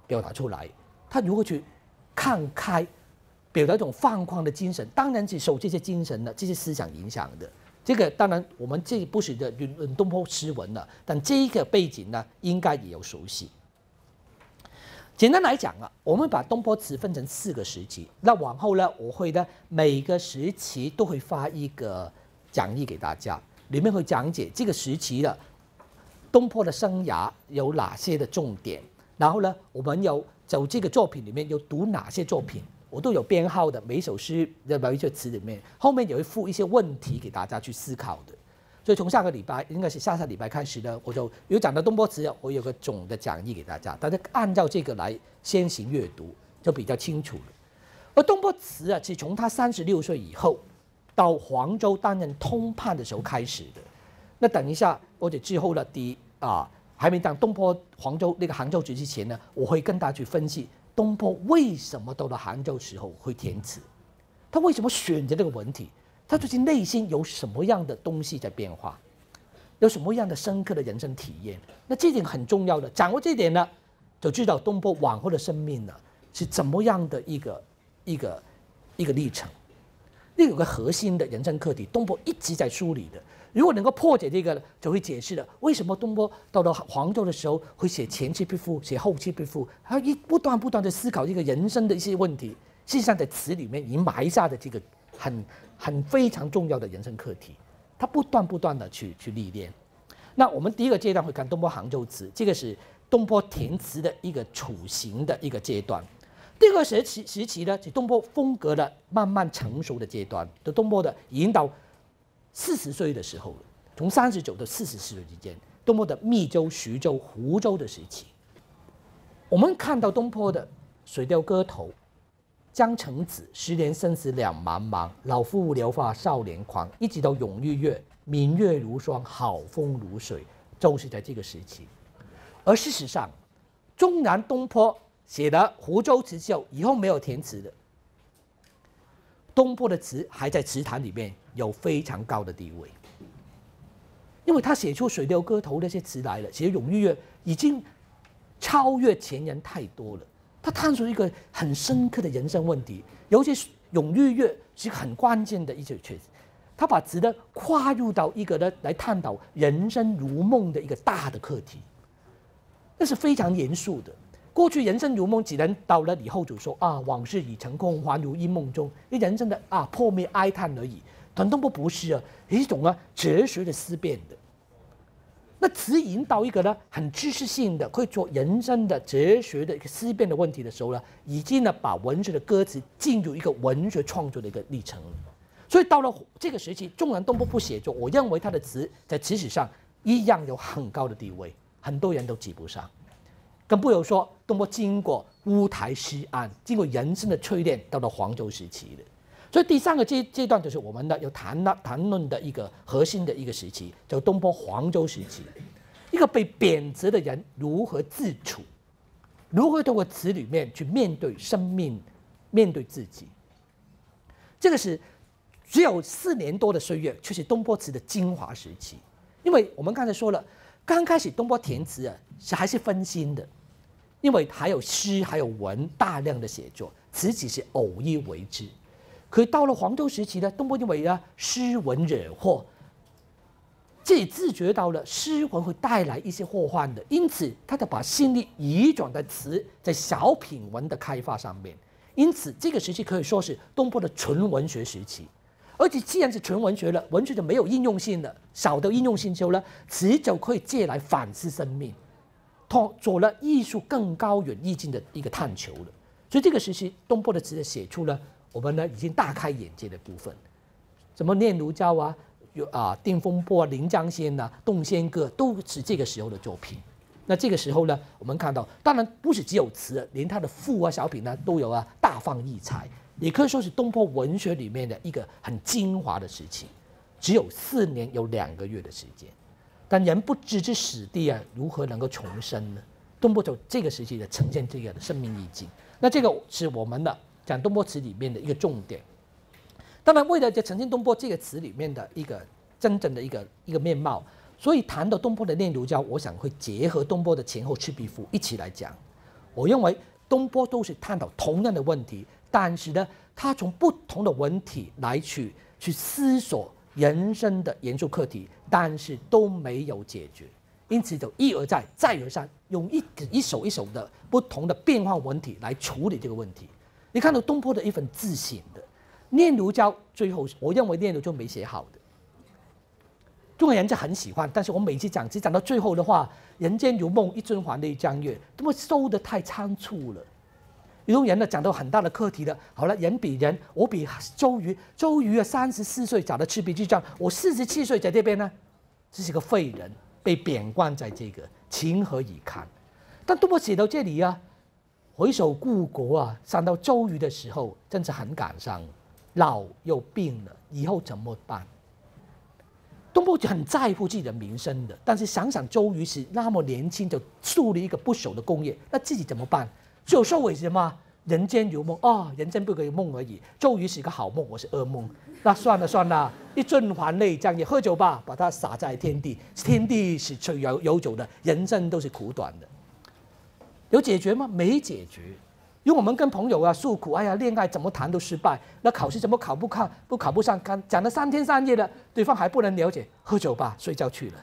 表达出来，他如何去看开，表达一种放宽的精神，当然是受这些精神的这些思想影响的。这个当然我们这不是的东坡诗文了，但这个背景呢，应该也有熟悉。简单来讲啊，我们把东坡词分成4个时期。那往后呢，我会呢每个时期都会发一个讲义给大家，里面会讲解这个时期的东坡的生涯有哪些的重点，然后呢，我们有就这个作品里面有读哪些作品，我都有编号的，每一首诗的每一句词里面，后面也会附一些问题给大家去思考的。所以从下个礼拜，应该是下礼拜开始呢，我就有讲到东坡词，我有个总的讲义给大家，大家按照这个来先行阅读，就比较清楚了。而东坡词啊，是从他36岁以后到黄州担任通判的时候开始的。那等一下或者之后呢，还没到东坡杭州之前呢，我会跟大家去分析东坡为什么到了杭州时候会填词，他为什么选择这个文体。他最近内心有什么样的东西在变化，有什么样的深刻的人生体验？那这点很重要的，掌握这点呢，就知道东坡往后的生命呢是怎么样的一个历程。那有个核心的人生课题，东坡一直在梳理的。如果能够破解这个，就会解释了为什么东坡到了黄州的时候会写前期必赋，写后期必赋，他不断的思考这个人生的一些问题。事实上，在词里面已经埋下的这个很非常重要的人生课题，他不断的去历练。那我们第一个阶段会看东坡杭州词，这个是东坡填词的一个雏形的一个阶段。第二个时期呢，是东坡风格的慢慢成熟的阶段，就东坡的已经到40岁的时候了，从39到44岁之间，东坡的密州、徐州、湖州的时期。我们看到东坡的《水调歌头》。江城子10年生死两茫茫，老夫聊发少年狂，一直到永浴月，明月如霜，好风如水，就是在这个时期。而事实上，纵然东坡写的湖州词之后，以后没有填词的，东坡的词还在词坛里面有非常高的地位，因为他写出《水调歌头》那些词来了，写永浴月已经超越前人太多了。他探索一个很深刻的人生问题，尤其是永浴月是很关键的一首曲子。他把词呢跨入到一个呢来探讨人生如梦的一个大的课题，那是非常严肃的。过去人生如梦只能到了以后就说啊，往事已成空，还如因梦中，一人生的破灭哀叹而已。但东坡不是啊，一种哲学的思辨的。那词引导一个呢很知识性的，可以做人生的哲学的一个思辨的问题的时候呢，已经呢把文学的歌词进入一个文学创作的一个历程了。所以到了这个时期，纵然东坡不写作，我认为他的词在词史上一样有很高的地位，很多人都及不上。更不用说东坡经过乌台诗案，经过人生的淬炼，到了黄州时期了。所以第3个阶段就是我们的要谈论的一个核心的一个时期，叫东坡黄州时期。一个被贬谪的人如何自处，如何透过词里面去面对生命，面对自己。这个是只有4年多的岁月，却是东坡词的精华时期。因为我们刚才说了，刚开始东坡填词还是分心的，因为还有诗还有文大量的写作，词只是偶一为之。可到了黄州时期呢，东坡因为诗文惹祸，自己自觉到了诗文会带来一些祸患的，因此他就把心力移转在词，在小品文的开发上面。因此这个时期可以说是东坡的纯文学时期。而且既然是纯文学了，文学就没有应用性了，少的应用性之后呢，词就可以借来反思生命，做了艺术更高远意境的一个探求了。所以这个时期东坡的词写出了我们呢已经大开眼界的部分，什么念奴娇定风波临江仙洞仙歌都是这个时候的作品。那这个时候呢，我们看到当然不是只有词，连他的赋小品都有大放异彩，也可以说是东坡文学里面的一个很精华的时期。只有4年有2个月的时间，但人不知之史地如何能够重生呢？东坡就这个时期的呈现这个的生命意境。那这个是我们的讲东坡词里面的一个重点。当然，为了呈现东坡这个词里面的一个真正的一个面貌，所以谈到东坡的念奴娇，我想会结合东坡的前后赤壁赋一起来讲。 我认为东坡都是探讨同样的问题，但是呢，他从不同的文体来去思索人生的严肃课题，但是都没有解决，因此就一而再再而三用一首一首的不同的变换文体来处理这个问题。你看到东坡的一份自省的，念奴娇最后我认为念奴就没写好的。中国人就很喜欢，但是我每次只讲到最后的话，人间如梦，一尊还酹江月，他们收得太仓促了。有种人呢讲到很大的课题了，好了，人比人，我比周瑜啊34岁找到赤壁之战，我47岁在这边呢，这是个废人，被贬冠在这个，情何以堪？但东坡写到这里啊，回首故国啊，想到周瑜的时候，真是很感伤，老又病了，以后怎么办？东坡很在乎自己的名声的，但是想想周瑜是那么年轻就树立一个不朽的功业，那自己怎么办？只有收尾什么？人间如梦啊，人间不过一梦而已。周瑜是一个好梦，我是噩梦。那算了，一尊还酹江月，喝酒吧，把它洒在天地。天地是最有酒的，人生都是苦短的。有解决吗？没解决。因为我们跟朋友啊诉苦，哎呀，恋爱怎么谈都失败，那考试怎么考不上，讲了3天3夜了，对方还不能了解，喝酒吧，睡觉去了。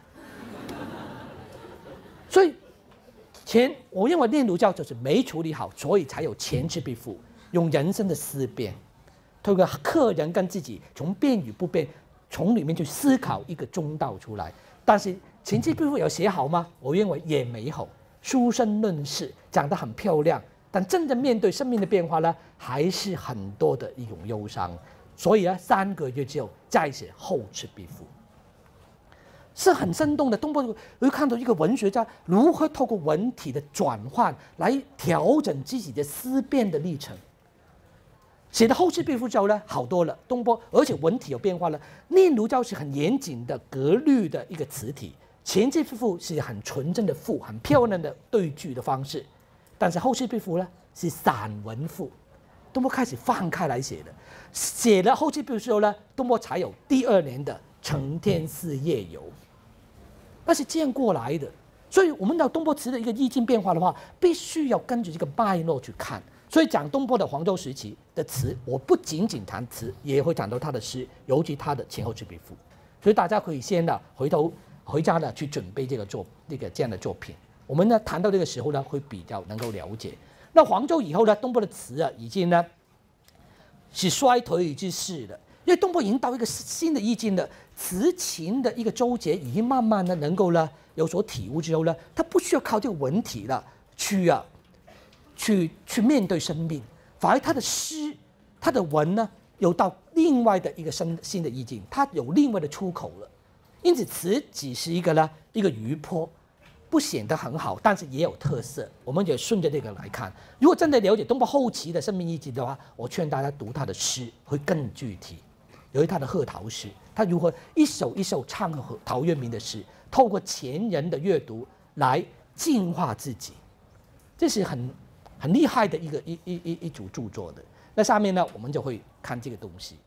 所以我认为念奴娇就是没处理好，所以才有前之必负，用人生的思辨，透过客人跟自己从变与不变，从里面去思考一个中道出来。但是前之必负有写好吗？我认为也没好，书生论事讲得很漂亮。但真正面对生命的变化呢，还是很多的一种忧伤。所以呢，3个月之后再写后之必负，是很生动的。东坡会看到一个文学家如何透过文体的转换来调整自己的思辨的历程。写的后之必负之后呢，好多了。东坡而且文体有变化了。念奴娇是很严谨的格律的一个词体，前之必负是很纯正的赋，很漂亮的对句的方式。但是后之必负呢，是散文赋，东坡开始放开来写的。写了后之必负之后呢，东坡才有第2年的承天寺夜游，那是这样过来的。所以我们到东坡词的一个意境变化的话，必须要跟着这个脉络去看。所以讲东坡的黄州时期的词，我不仅仅谈词，也会讲到他的诗，尤其他的前后之必负。所以大家可以先呢回家呢去准备这样的作品。我们呢谈到这个时候呢，会比较能够了解。那黄州以后呢，东坡的词啊，已经呢是衰颓之势了，因为东坡已经到一个新的意境了，词情的一个周节已经慢慢的能够呢有所体悟之后呢，他不需要靠这个文体了去面对生命，反而他的诗、他的文呢，有到另外的一个新的意境，他有另外的出口了。因此，词只是一个余波。不显得很好，但是也有特色，我们也顺着这个来看。如果真的了解东坡后期的生命意境的话，我劝大家读他的诗会更具体。由于他的贺陶诗，他如何一首一首唱陶渊明的诗，透过前人的阅读来净化自己，这是很厉害的一组著作的。那下面呢，我们就会看这个东西。